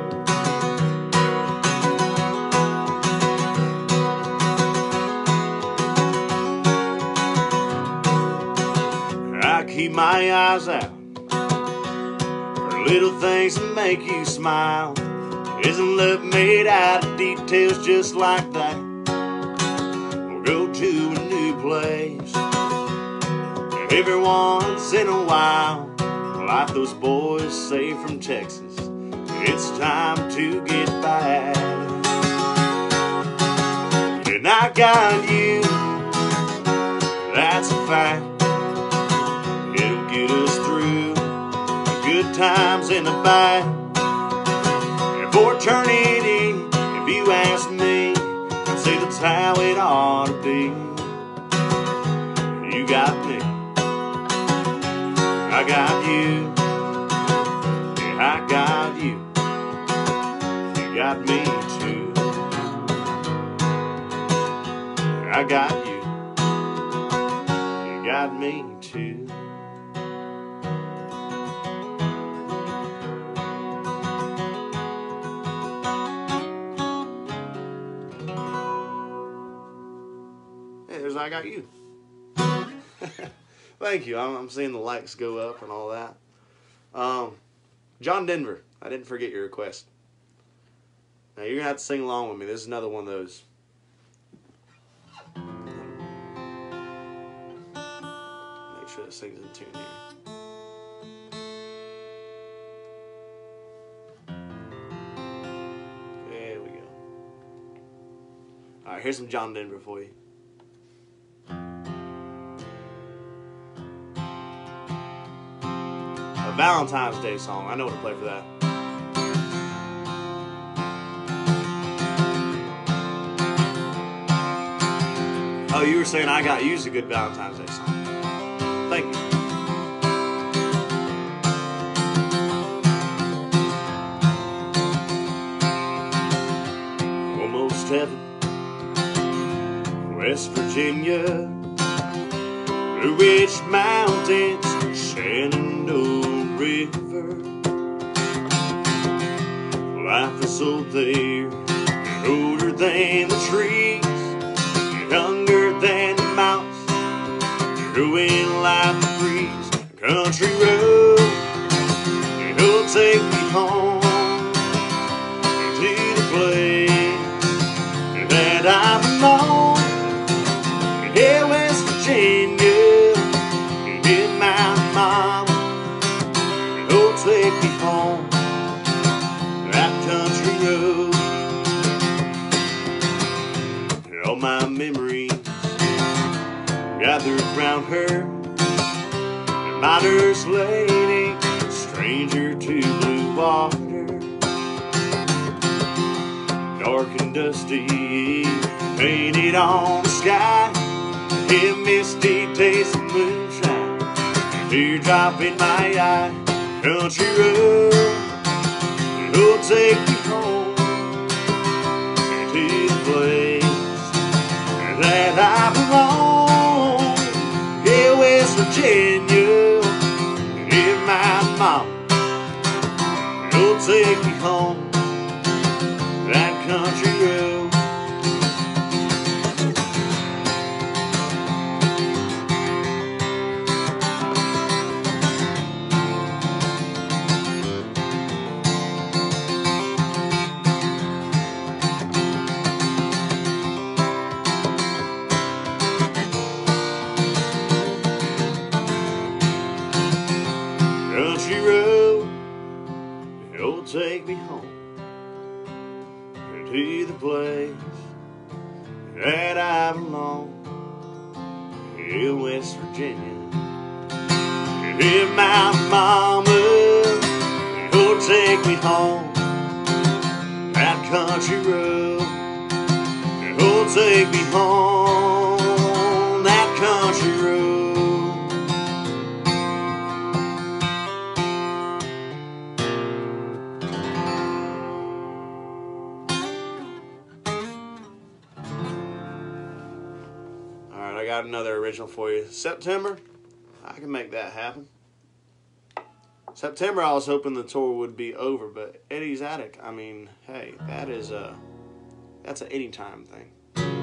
I keep my eyes out for little things that make you smile. Isn't love made out of details just like that? We'll go to a new place every once in a while, like those boys say from Texas. It's time to get back. And I got you, that's a fact. It'll get us through the good times in the back. And for eternity, if you ask me, I'd say that's how it ought to be. You got me, I got you, yeah, I got you, you got me too. I got you, you got me too. I got you. Thank you. I'm, I'm seeing the likes go up and all that. Um, John Denver, I didn't forget your request. Now you're gonna have to sing along with me. This is another one of those. Make sure it sings in tune here. There we go. All right, here's some John Denver for you. A Valentine's Day song. I know what to play for that. Oh, you were saying I Got You's a good Valentine's Day song. Thank you. heaven. West Virginia, Blue Ridge Mountains, Shenandoah River. Life is so there, older than the trees, younger than the mouse, growing like the breeze. Country road, it'll take me home to the place that I belong. Yeah, West Virginia, in my mama, it'll take me home. That country road, all my memories gathered round her. Miner's lady, stranger to blue water, dark and dusty, painted on the sky. In misty days of moonshine, teardrop in my eye. Country road, it'll take me home to the place that I belong. Yeah, West Virginia, in my mom, it'll take me home. That country road. Country road, it'll take me home to the place that I belong. In West Virginia, in my mama, it'll take me home. That country road, it'll take me home. That country road. I got another original for you. September, I can make that happen. September, I was hoping the tour would be over, but Eddie's Attic, I mean, hey, that is a, that's an anytime thing.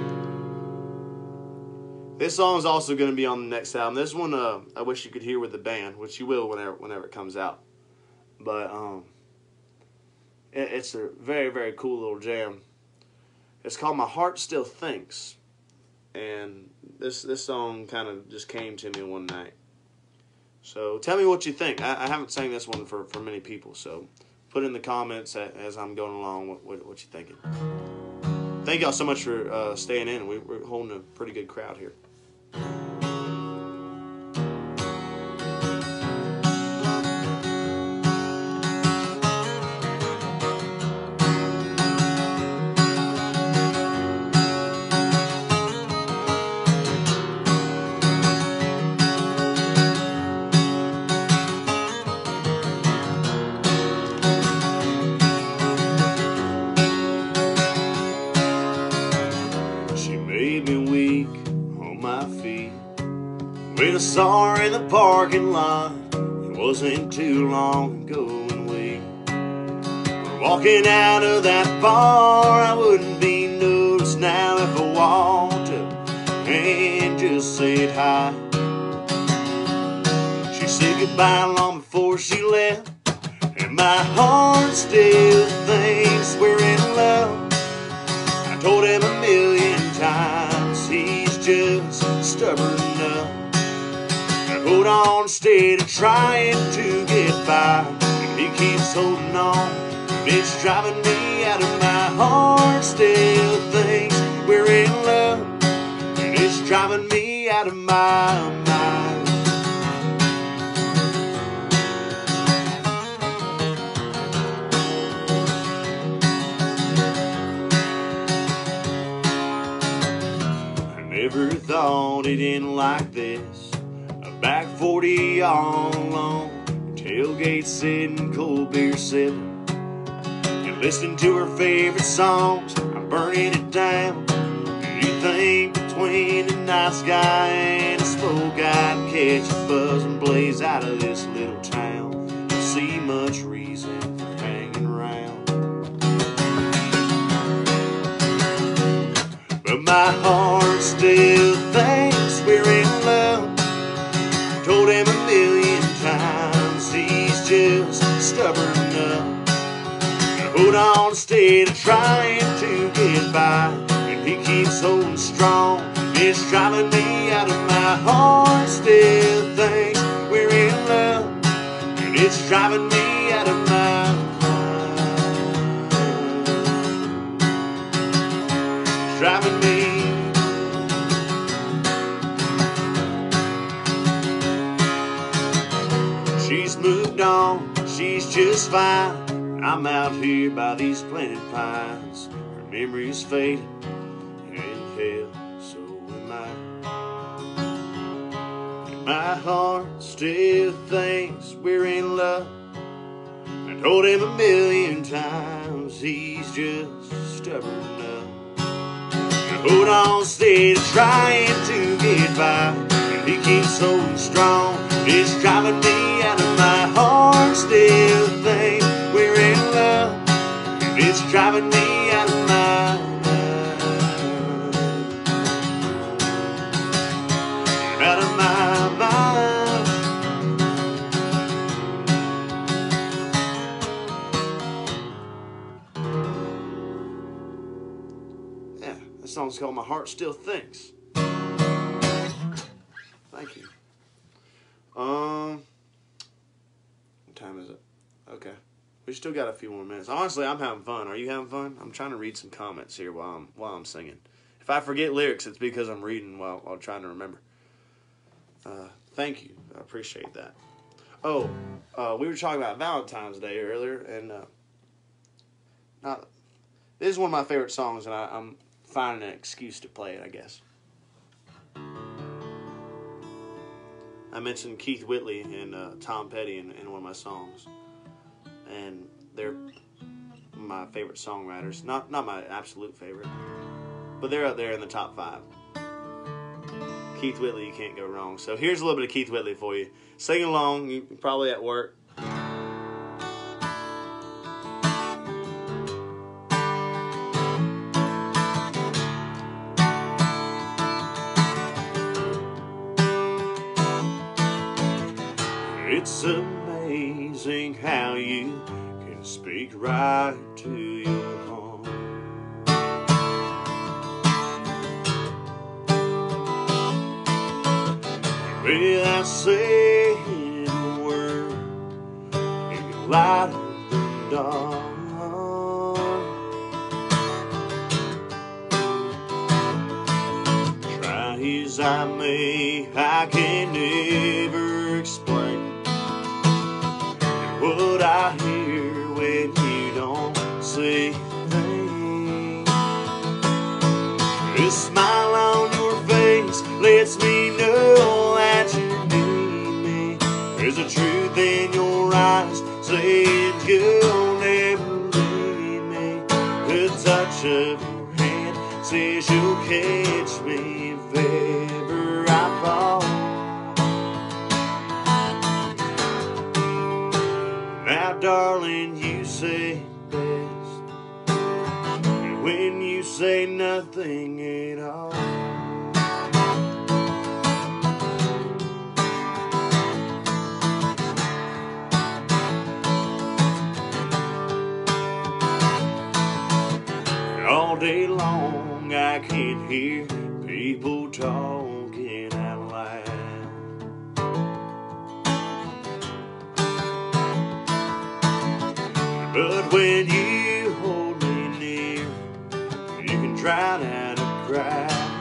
This song is also going to be on the next album. This one, uh, I wish you could hear with the band, which you will whenever whenever it comes out. But um, it, it's a very, very cool little jam. It's called My Heart Still Thinks. And this this song kind of just came to me one night. So tell me what you think. I, I haven't sang this one for, for many people, so put in the comments as I'm going along what, what, what you're thinking. Thank y'all so much for uh, staying in. We, we're holding a pretty good crowd here. When I saw her in the parking lot, it wasn't too long ago when we were walking out of that bar. I wouldn't be noticed now if I walked up and just said hi. She said goodbye long before she left, and my heart still thinks we're in love. I told him a million times he's just stubborn enough. Hold on instead of trying to get by, and he keeps holding on, and it's driving me out of my heart. Still thinks we're in love, and it's driving me out of my mind. I never thought it'd end like this. Back forty all alone, tailgate sitting, cold beer sipping, and listening to her favorite songs. I'm burning it down. You think between a night sky and a smoke I'd catch a buzz and blaze out of this little town. Don't see much reason for hanging around, but my heart still thinks we're in love. Told him a million times he's just stubborn enough to hold on instead of trying to get by. And he keeps holding strong. It's driving me out of my heart. Still thinks we're in love, and it's driving me out of my mind. It's driving me. She's moved on, she's just fine. I'm out here by these planted pines. Her memory is fading, and hell, so am I. And my heart still thinks we're in love. I told him a million times he's just stubborn enough to hold on instead of trying to get by. And he keeps holding strong. It's driving me out of my heart. Still think we're in love, and it's driving me out of my mind. Out of my mind. Yeah, that song's called My Heart Still Thinks. Thank you. Um, what time is it? Okay, we still got a few more minutes. Honestly, I'm having fun. Are you having fun? I'm trying to read some comments here while I'm while I'm singing. If I forget lyrics, it's because I'm reading while while trying to remember. Uh, thank you. I appreciate that. Oh, uh, we were talking about Valentine's Day earlier, and uh, not this is one of my favorite songs, and I, I'm finding an excuse to play it, I guess. I mentioned Keith Whitley and uh, Tom Petty in, in one of my songs, and they're my favorite songwriters. Not not my absolute favorite, but they're up there in the top five. Keith Whitley, you can't go wrong. So here's a little bit of Keith Whitley for you. Sing along. You're probably at work. It's amazing how you can speak right to your heart. Without saying a word, you can light up the dark. Try as I may, I can never explain what I hear when you don't say a thing. A smile on your face lets me know that you need me. There's a truth in your eyes saying you'll never leave me. The touch of your hand says you'll catch me if ever I fall. Now, darling, you say best when you say nothing at all. All day long I can hear people talking out loud. But when you hold me near, you can drown out a crowd.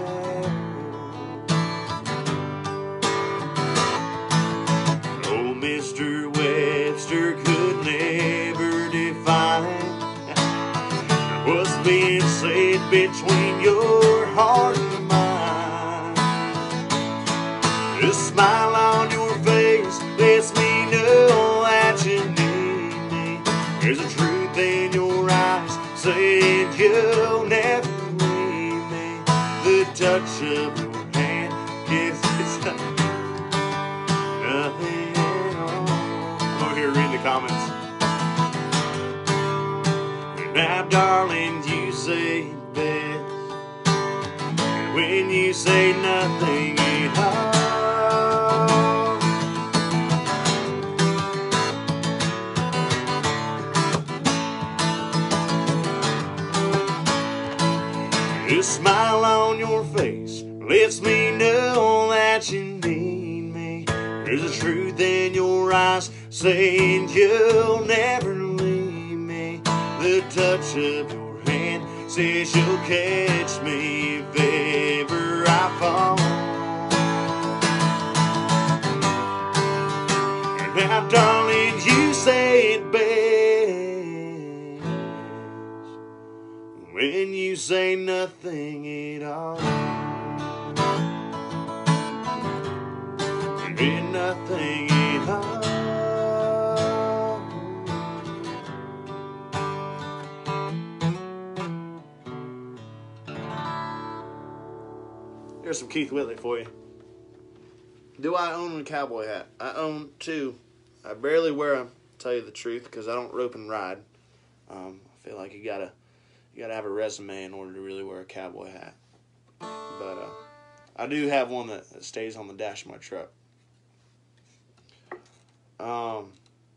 Oh, Mister Webster could never define what's being said between your heart and mine. The smile on your face lets me know that you need me. There's a truth in your eyes saying you'll never leave me. The touch of your hand gives it's nothing at all. I'm over here reading the comments. Now, darling, you say it best when you say nothing at all. The smile on your face lets me know that you need me. There's a truth in your eyes saying you'll never leave me. The touch of your hand says you'll catch me if ever I fall. And now, darling, you say it best when you say nothing at all. And nothing at all. Here's some Keith Whitley for you. Do I own a cowboy hat? I own two. I barely wear them, to tell you the truth, because I don't rope and ride. Um, I feel like you gotta, you gotta have a resume in order to really wear a cowboy hat. But uh, I do have one that, that stays on the dash of my truck. Um.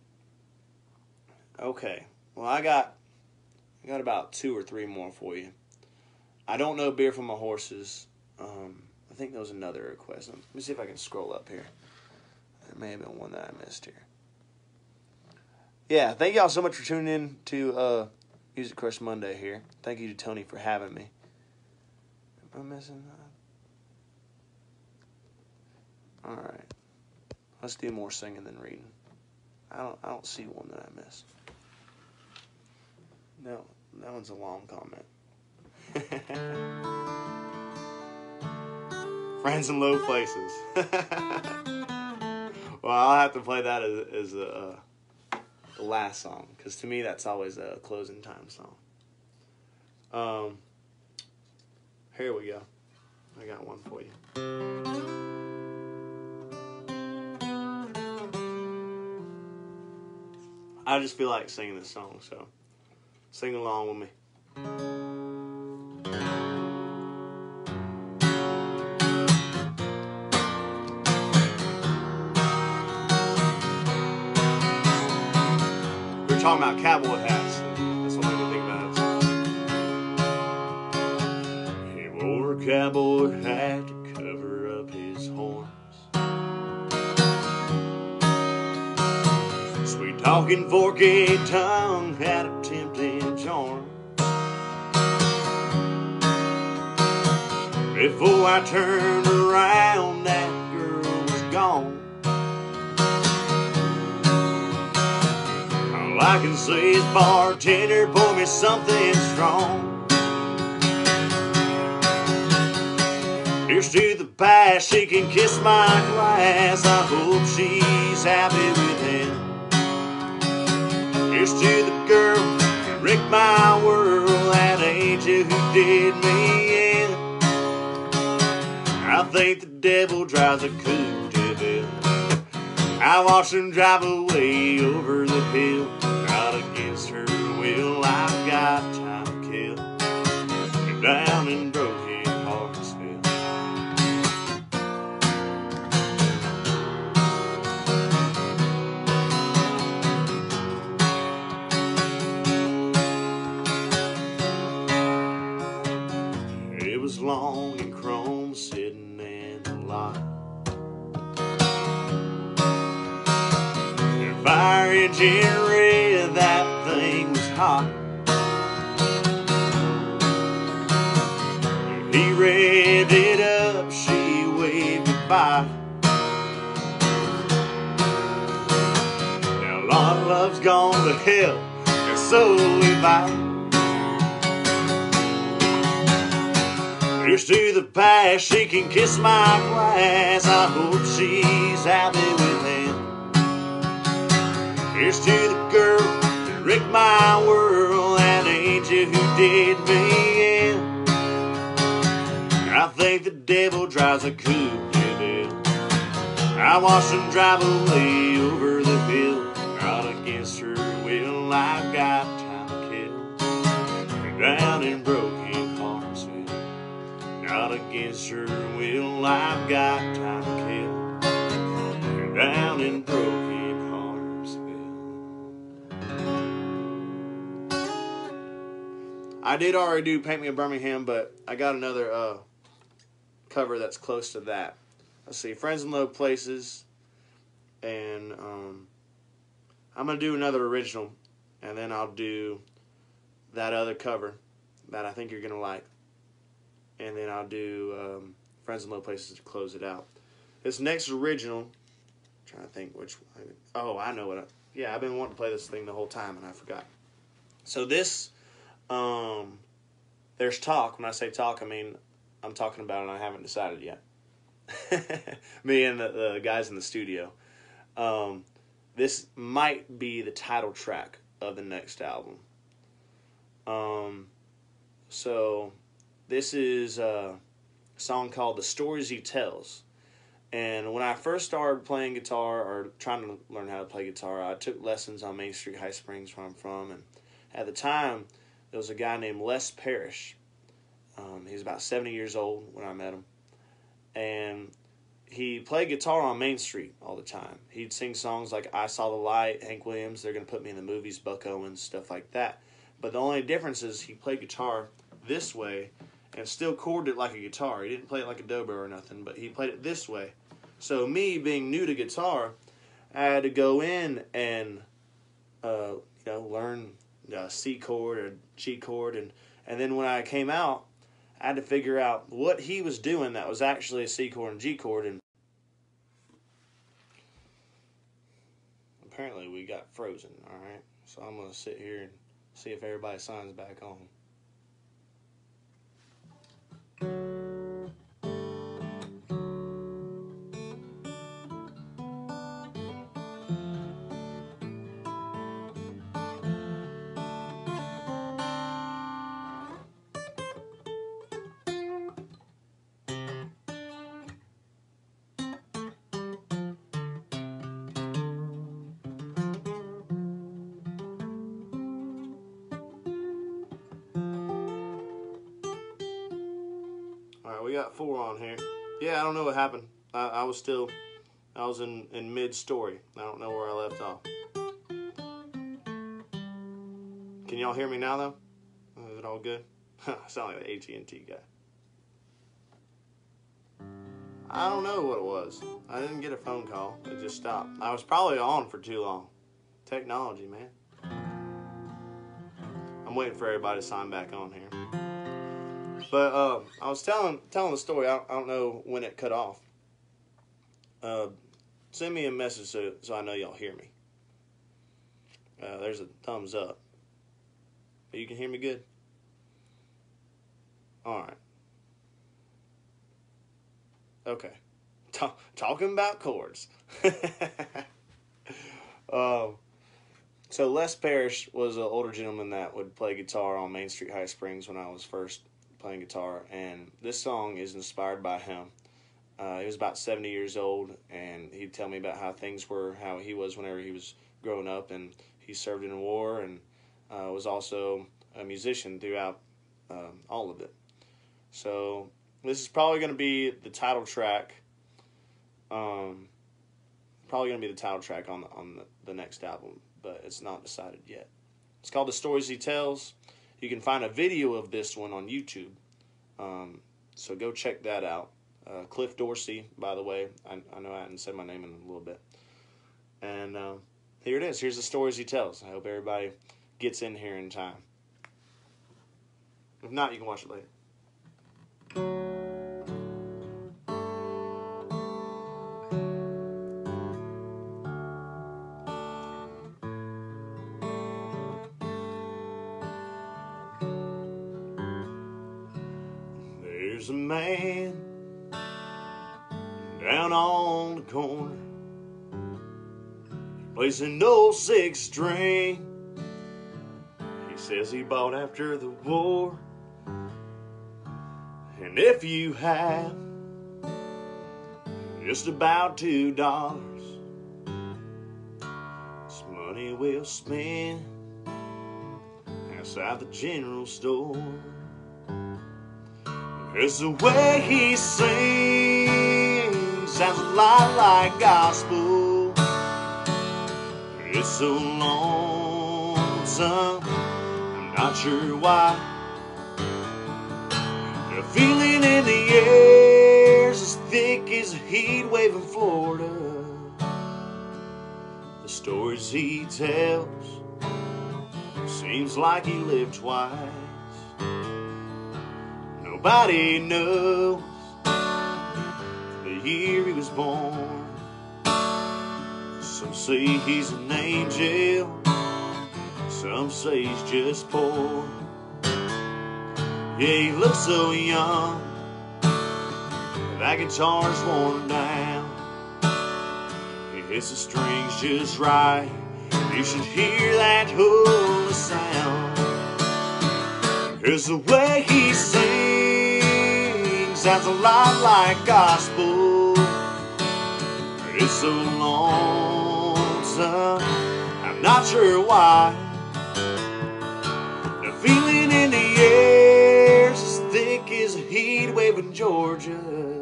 Okay. Well, I got, I got about two or three more for you. I don't know beer from my horses. Um, I think there was another request. Let me see if I can scroll up here. There may have been one that I missed here. Yeah, thank y'all so much for tuning in to uh, Music Crush Monday here. Thank you to Tony for having me. Am I missing that? All right, let's do more singing than reading. I don't, I don't see one that I missed. No, that one's a long comment. Friends in low places. Well, I'll have to play that as, as a, uh, the last song, because to me that's always a closing time song. Um, here we go. I got one for you. I just feel like singing this song, so sing along with me. We're talking about cowboy hats. That's what made me think about it. He wore a cowboy hat to cover up his horns. Sweet talking, forky tongue had a tempting charm. Before I turned around, that girl was gone. All I can say is, bartender, pour me something strong. Here's to the past, she can kiss my glass. I hope she's happy with him. Here's to the girl who wrecked my world, that angel who did me in. I think the devil drives a coupe de ville. I watched him drive away over the hill. Not against her will, I've got time to kill. And down in broken Hartsville. It was long and chrome sitting in the lot. The fire engine red, that thing was hot. He revved it up, she waved goodbye. Now a lot of love's gone to hell, and so have I. Here's to the past, she can kiss my glass. I hope she's happy with him. Here's to the girl that wrecked my world, that angel you who did me in. I think the devil drives a coupe de ville. I watched him drive away over the hill. Not against her will, I've got time to kill. Down in broken Harmsville. Not against her will, I've got time to kill. Down in broken Harmsville. I did already do Paint Me a Birmingham, but I got another uh, cover that's close to that. Let's see, Friends in Low Places, and um, I'm going to do another original, and then I'll do that other cover that I think you're going to like, and then I'll do um, Friends in Low Places to close it out. This next original, I'm trying to think which one. Oh, I know what I, yeah, I've been wanting to play this thing the whole time, and I forgot. So this, um, there's talk. When I say talk, I mean I'm talking about it and I haven't decided yet. Me and the, the guys in the studio. Um, this might be the title track of the next album. Um, so this is a song called The Stories He Tells. And when I first started playing guitar or trying to learn how to play guitar, I took lessons on Main Street High Springs, where I'm from. And at the time, there was a guy named Les Parrish. Um, he was about seventy years old when I met him. And he played guitar on Main Street all the time. He'd sing songs like I Saw the Light, Hank Williams, They're Gonna Put Me in the Movies, Buck Owens, stuff like that. But the only difference is he played guitar this way and still chorded it like a guitar. He didn't play it like a dobro or nothing, but he played it this way. So me, being new to guitar, I had to go in and uh, you know, learn a C chord or G chord, and, and then when I came out, I had to figure out what he was doing that was actually a C chord and G chord, and apparently we got frozen, alright? So I'm going to sit here and see if everybody signs back on. Alright, we got four on here. Yeah, I don't know what happened. I, I was still, I was in, in mid-story. I don't know where I left off. Can y'all hear me now, though? Is it all good? I sound like the A T and T guy. I don't know what it was. I didn't get a phone call. It just stopped. I was probably on for too long. Technology, man. I'm waiting for everybody to sign back on here. But uh, I was telling telling the story. I don't, I don't know when it cut off. Uh, send me a message so, so I know y'all hear me. Uh, there's a thumbs up. But you can hear me good? Alright. Okay. Talk, talking about chords. um, so Les Parrish was an older gentleman that would play guitar on Main Street High Springs when I was first playing guitar, and this song is inspired by him. Uh, he was about seventy years old, and he'd tell me about how things were, how he was whenever he was growing up, and he served in the war and uh, was also a musician throughout um, all of it. So this is probably going to be the title track. Um, probably going to be the title track on the, on the, the next album, but it's not decided yet. It's called The Stories He Tells. You can find a video of this one on YouTube, um, so go check that out. Uh, Cliff Dorsey, by the way. I, I know I hadn't said my name in a little bit. And uh, here it is. Here's The Stories He Tells. I hope everybody gets in here in time. If not, you can watch it later. There's a man down on the corner, plays an old six string. He says he bought after the war. And if you have just about two dollars, it's money well spent outside the general store. It's the way he sings, sounds a lot like gospel. It's so lonesome, I'm not sure why. The feeling in the air's as thick as a heat wave in Florida. The stories he tells seems like he lived twice. Nobody knows the year he was born. Some say he's an angel, some say he's just poor. Yeah, he looks so young, that guitar's worn down. He hits the strings just right, you should hear that holy sound. 'Cause the way he sings sounds a lot like gospel. It's so lonesome, I'm not sure why. The feeling in the air's as thick as a heat wave in Georgia.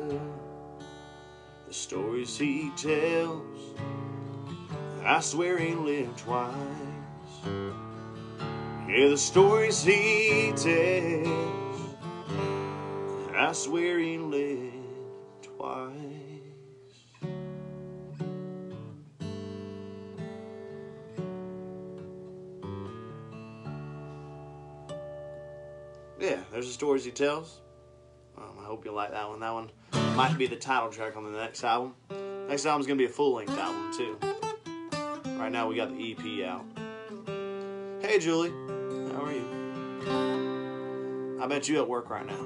The stories he tells, I swear he lived twice. Yeah, the stories he tells, I swear he lived twice. Yeah, there's the stories he tells. Um, I hope you like that one. That one might be the title track on the next album. Next album's gonna be a full-length album too. Right now we got the E P out. Hey Julie, how are you? I bet you at work right now.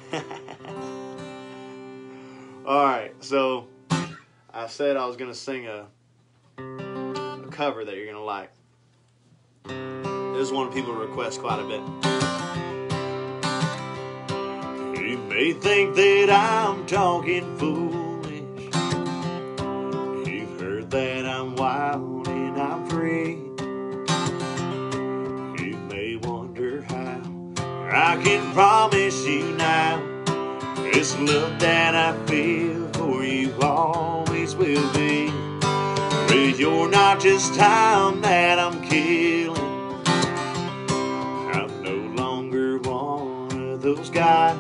Alright, so I said I was gonna sing a, a cover that you're gonna like. This is one people request quite a bit. You may think that I'm talking foolish. You've heard that I'm wild and I'm free. You may wonder how I can promise you now this love that I feel for you always will be. But you're not just time that I'm killing. I'm no longer one of those guys.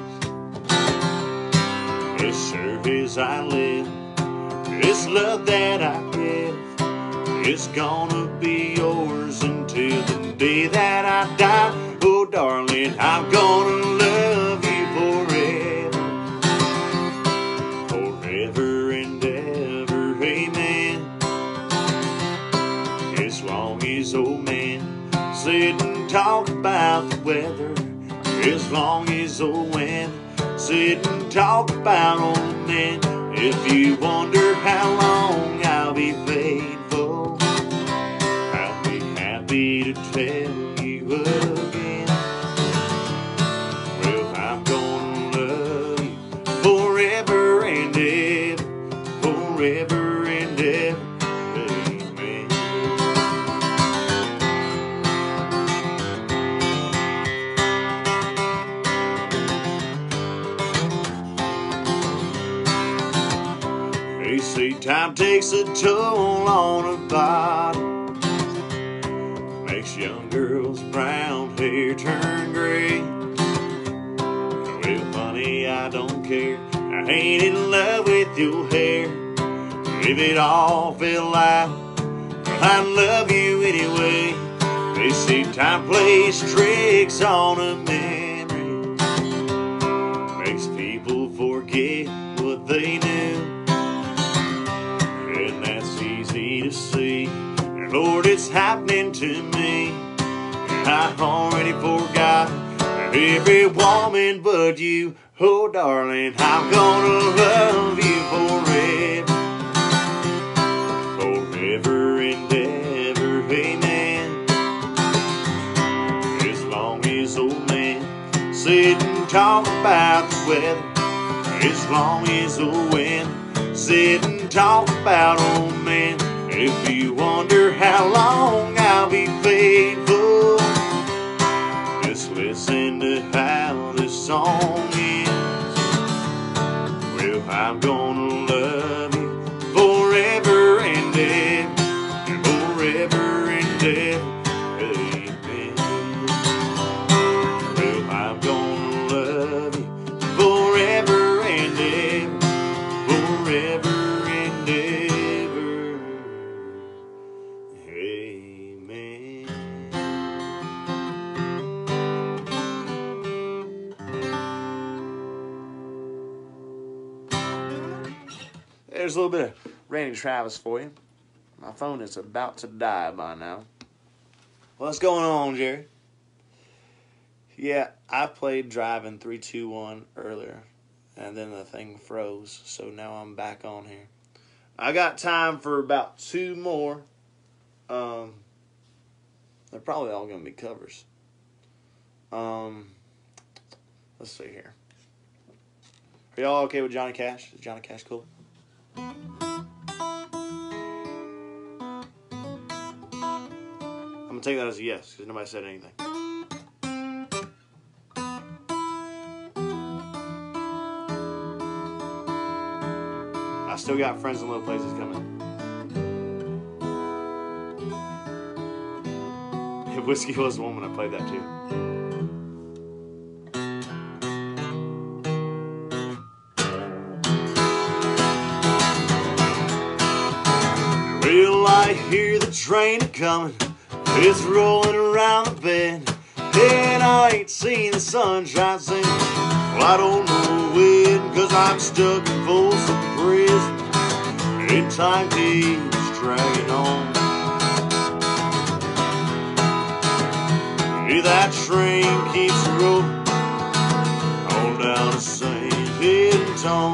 As sure as I live, this love that I give is gonna be yours until the day that I die. Oh darling, I'm gonna love you forever, forever and ever, amen. As long as old men sit and talk about the weather, as long as old men sit and talk about old men. If you wonder how long I'll be faithful, I'll be happy to tell you again. Well, I'm gonna love you forever and ever, forever and ever, amen. They say time takes a toll on a body, makes young girls' brown hair turn gray. Well, honey, I don't care, I ain't in love with your hair. If it all fell out, I'd love you anyway. They say time plays tricks on a memory, makes people forget what they knew. And that's easy to see, and Lord, it's happening to me. I already forgot every woman but you. Oh darling, I'm gonna love you forever, forever and ever, amen. As sit and talk about the weather as long as the wind. Sit and talk about old men. If you wonder how long I'll be faithful, just listen to how this song ends. Well, I'm gonna love you forever and ever, forever and ever. Amen. Well, I'm gonna love you forever and ever, forever and ever. Amen. There's a little bit of Randy Travis for you. My phone is about to die by now. What's going on, Jerry? Yeah, I played Driving three two one earlier, and then the thing froze, so now I'm back on here. I got time for about two more. Um, they're probably all going to be covers. Um, let's see here. Are y'all okay with Johnny Cash? Is Johnny Cash cool? I'm going to take that as a yes, because nobody said anything. I still got Friends in Low Places coming. If Whiskey Was a Woman, I played that too. Well, I hear the train a-coming, it's rolling around the bend, and I ain't seen the sunshine since, well, I don't know when, cause I'm stuck in Folsom Prison, and time keeps dragging on. Yeah, that train keeps rolling on down to Saint Anton.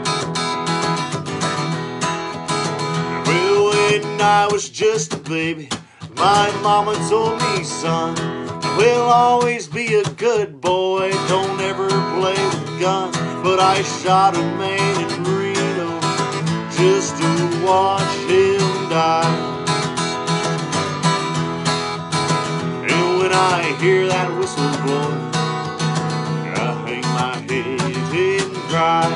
When I was just a baby, my mama told me, son, we'll always be a good boy, don't ever play with guns. But I shot a man in Reno just to watch him die. And when I hear that whistle blowing, I hang my head and cry.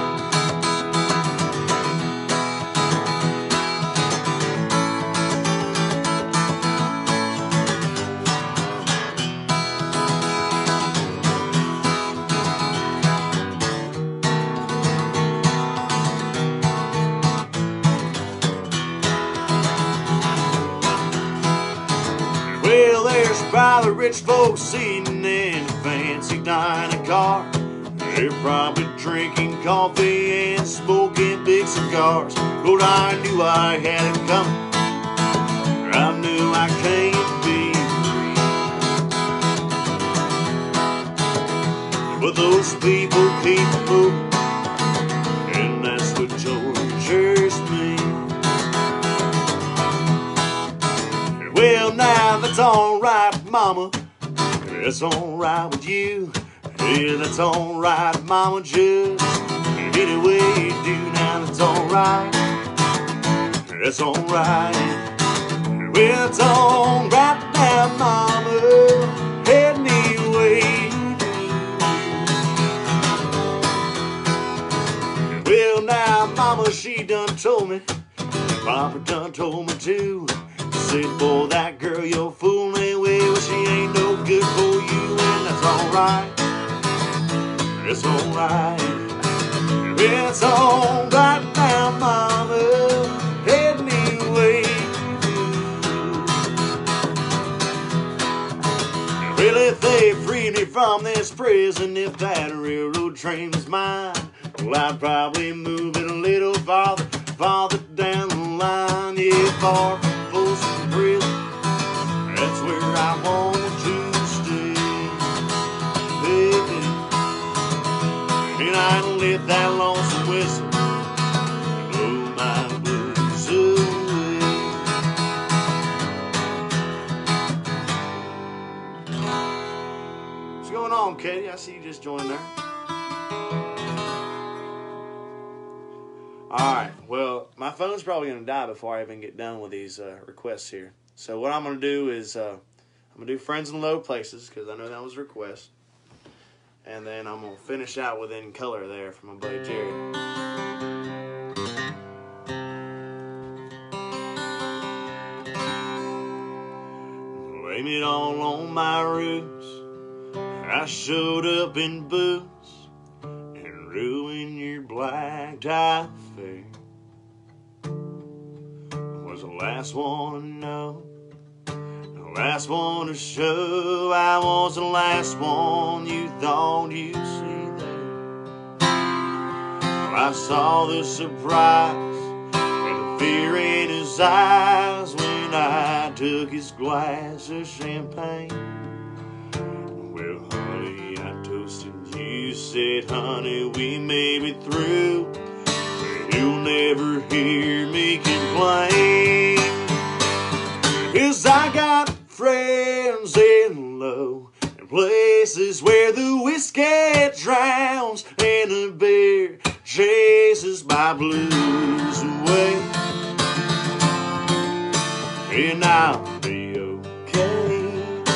Well, there's probably rich folks sitting in a fancy dining car. They're probably drinking coffee and smoking big cigars. But I knew I had it coming. I knew I can't be free. But those people keep moving, and that's what tortures me. Well, now that's alright, mama, that's alright with you. Yeah, that's alright, mama, just any way you do. Now that's alright, that's alright. Well, it's alright now, mama, any way you do. Well, now, mama, she done told me, papa done told me too. Said, boy, that girl you're fooling with, well, she ain't no good for you, and that's alright, it's alright, it's alright now, mama, anyway you do. Well, if they freed me from this prison, if that railroad train was mine, well, I'd probably move it a little farther, farther down the line, yeah, far from Folsom Prison, that's where I want to stay, baby. And I'd let that lonesome whistle blow my blues away. What's going going on, Katie? I see you just joined there. Alright, well, my phone's probably going to die before I even get done with these uh, requests here. So what I'm going to do is, uh, I'm going to do Friends in Low Places, because I know that was a request. And then I'm going to finish out with In Color there from my buddy Jared. Blame it all on my roots. I showed up in boots and ruined your black tie affair. I was the last one to know, the last one to show. I was the last one you thought you'd see there. Well, I saw the surprise and the fear in his eyes when I took his glass of champagne. Well, honey, I toasted you, said, honey, we may be through, but you'll never hear me complain. 'Cause I got friends in low and places where the whiskey drowns and the beer chases my blues away. And I'll be okay.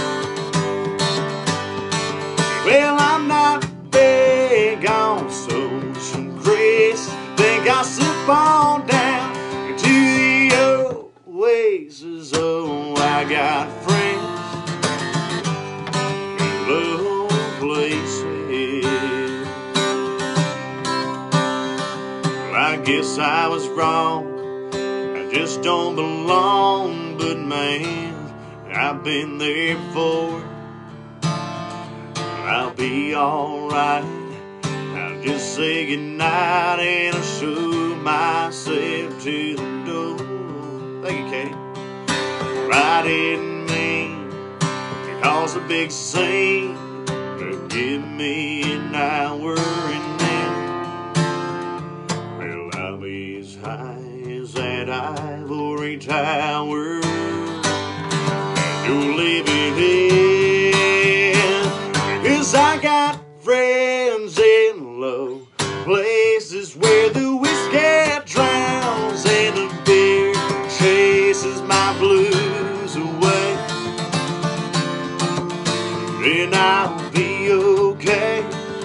Well, I'm not big on social grace. Think I'll slip on down into the old oasis. Oh, I got friends in low places. Well, I guess I was wrong. I just don't belong. But man, I've been there before. I'll be alright. I'll just say goodnight and I'll show myself to the door. Thank you, Katie. I didn't mean to cause a big scene. Forgive me an hour and then, well, I'll be as high as that ivory tower you're living in. 'Cause I got friends in low places where the whiskey drowns and the beer chases my blues away. And I'll be okay.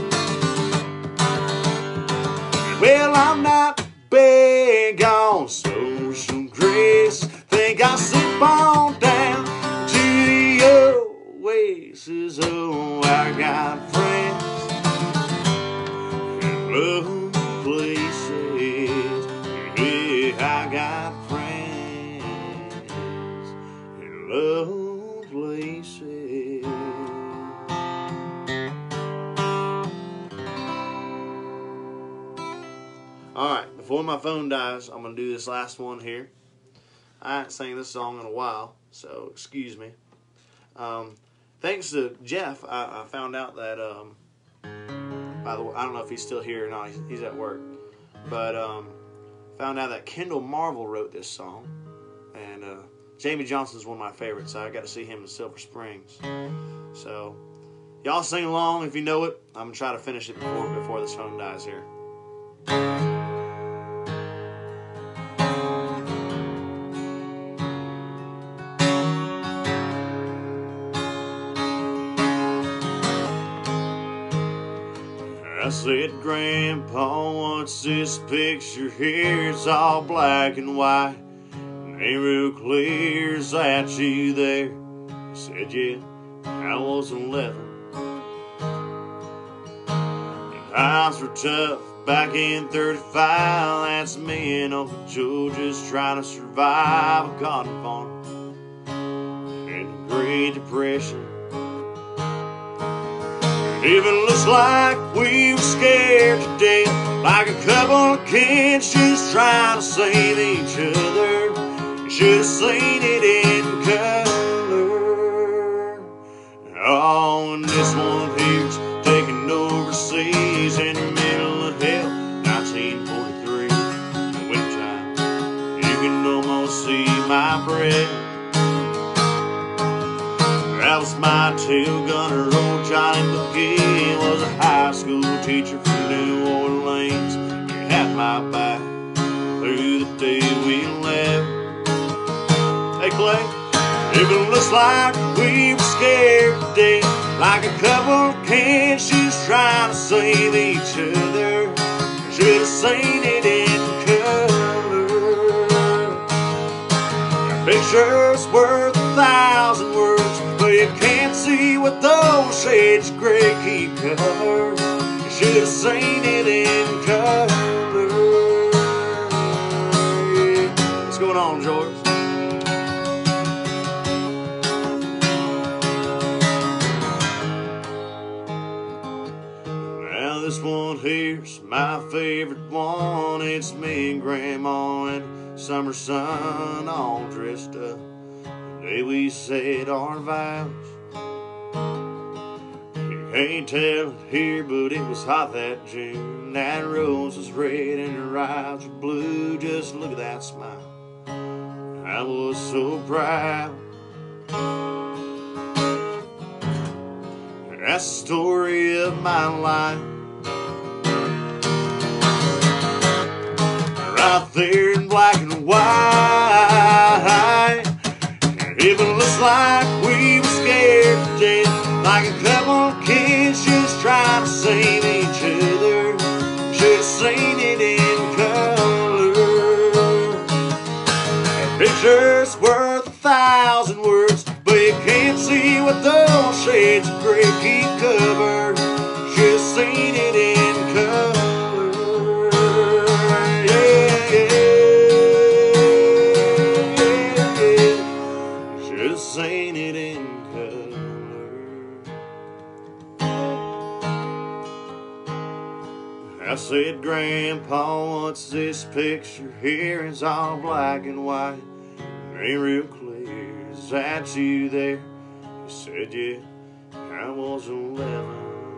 Well, I'm not big on social grace. Think I'll slip on down to the oasis. Oh, I got friends in low places. Yeah, I got friends in low places. Alright, before my phone dies, I'm going to do this last one here. I haven't sang this song in a while, so excuse me. Um, thanks to Jeff, I, I found out that, um, by the way, I don't know if he's still here or not, he's, he's at work, but um, found out that Kendall Marvel wrote this song, and uh, Jamie Johnson's one of my favorites, so I got to see him in Silver Springs. So, y'all sing along if you know it. I'm going to try to finish it before, before this phone dies here. I said, Grandpa, what's this picture here? It's all black and white, and ain't real clear. Is that you there? I said, yeah, I was eleven. And times were tough back in thirty-five. That's me and Uncle Joe just trying to survive a cotton farm and the Great Depression. Even looks like we were scared to death, like a couple of kids just trying to save each other. You should have seen it in color. Oh, and this one here's taken overseas in the middle of hell, nineteen forty-three. In the wintertime, you can almost see my breath. That was my tail gunner. Old Johnny McGee was a high school teacher from New Orleans. He had my back through the day we left. Hey Clay, if it looks like we were scared to death, like a couple of cans just trying to save each other, should have seen it in color. A picture's worth a thousand words, but you can't see what those shades of gray keep covered. You should have seen it in color. Yeah. What's going on, George? Now this one here's my favorite one. It's me and Grandma and summer sun all dressed up the day we said our vows. You can't tell it here, but it was hot that June. That rose was red and her eyes were blue. Just look at that smile, I was so proud. That's the story of my life, right there in black and white. And if it looks like we were scared to death, like a couple of kids just trying to save each other, should have seen it in color. A picture's worth a thousand words, but you can't see what those shades of gray keep covered. Should have seen it in color. Yeah, yeah, yeah. Should have seen it in color. I said, Grandpa, what's this picture here? It's all black and white, ain't real clear. Is that you there? He said, yeah, I was eleven.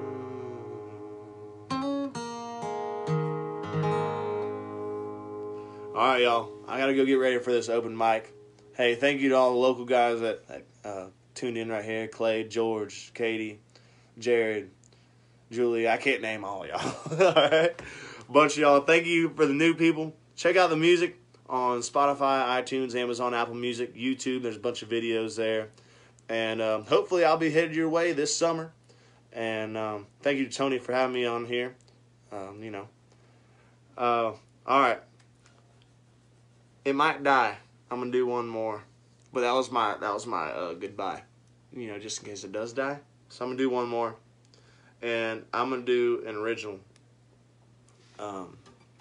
Alright, y'all, I gotta go get ready for this open mic. Hey, thank you to all the local guys that, that uh, tuned in right here. Clay, George, Katie, Jared, Julie. I can't name all y'all. Alright, bunch of y'all. Thank you for the new people. Check out the music on Spotify, iTunes, Amazon, Apple Music, YouTube. There's a bunch of videos there. And um, hopefully I'll be headed your way this summer. And um, thank you to Tony for having me on here. Um, you know. Uh, Alright. It might die. I'm gonna do one more. But that was my that was my uh, goodbye. You know, just in case it does die. So I'm gonna do one more. And I'm gonna do an original. Um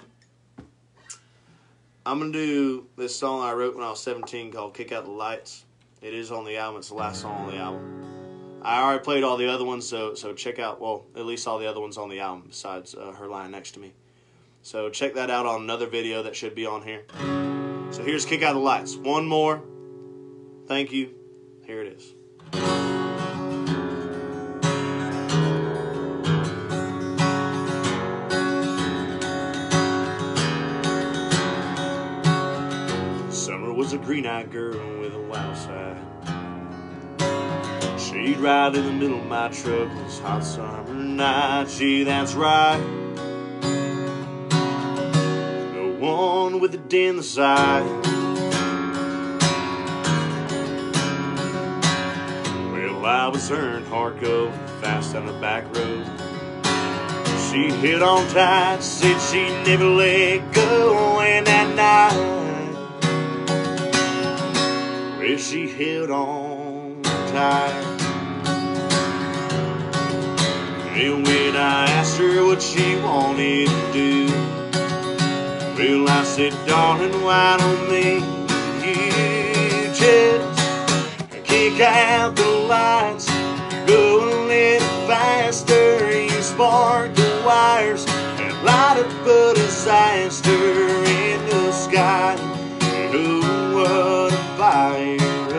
I'm going to do this song I wrote when I was seventeen called Kick Out the Lights. It is on the album. It's the last song on the album. I already played all the other ones, so so check out, well, at least all the other ones on the album besides uh, her lying next to me. So check that out on another video that should be on here. So here's Kick Out the Lights. One more. Thank you. Here it is. Was a green-eyed girl with a wild side. She'd ride in the middle of my truck on this hot summer night. Gee, that's right. The one with the dent in the side. Well, I was her hard go fast down the back road. She held on tight, said she'd never let go, and that night she held on tight. And when I asked her what she wanted to do, well, I said, darling, why don't me you just kick out the lights, go a little faster, you spark the wires and light up a disaster in the sky. Oh, what a fire.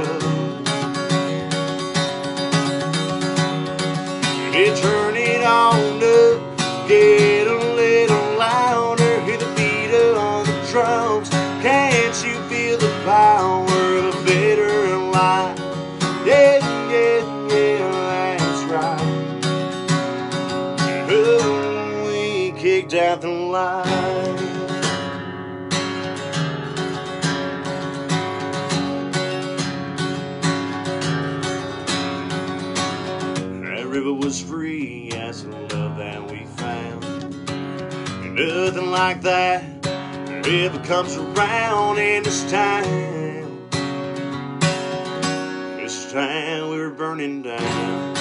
You turn it on up, get a little louder, hear the beat on the drums. Can't you feel the power of a better life? Yeah, yeah, river was free as the love that we found. And nothing like that ever comes around in this town. This town we were burning down.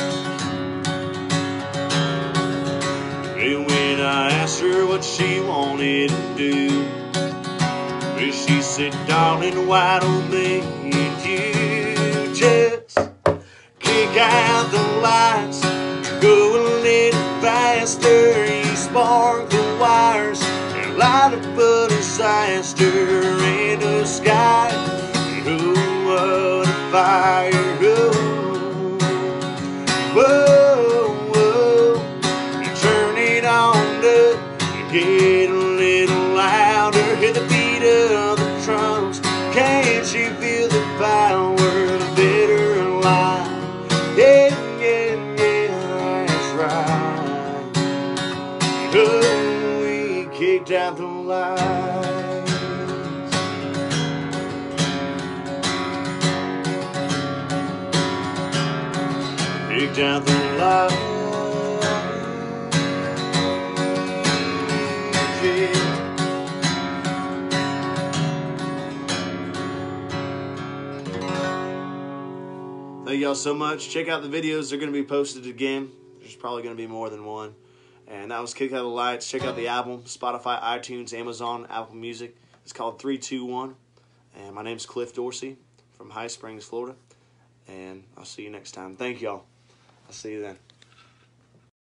And when I asked her what she wanted to do, she said, darling, why don't me and you just kick out the lights, go a little faster, you spark the wires and light up a disaster in the sky. Oh, what a fire. Oh, whoa, whoa. Turn it on up, get a little louder, hear the beat of the drums. Can't you feel the power of a bitter life? Yeah, yeah, yeah, that's right. Oh, we kicked out the lights. Kicked out the lights. Yeah. Thank y'all so much. Check out the videos. They're going to be posted again. There's probably going to be more than one. And that was Kick Out the Lights. Check out the album. Spotify, iTunes, Amazon, Apple Music. It's called three two one. And my name's Cliff Dorsey from High Springs, Florida. And I'll see you next time. Thank y'all. I'll see you then.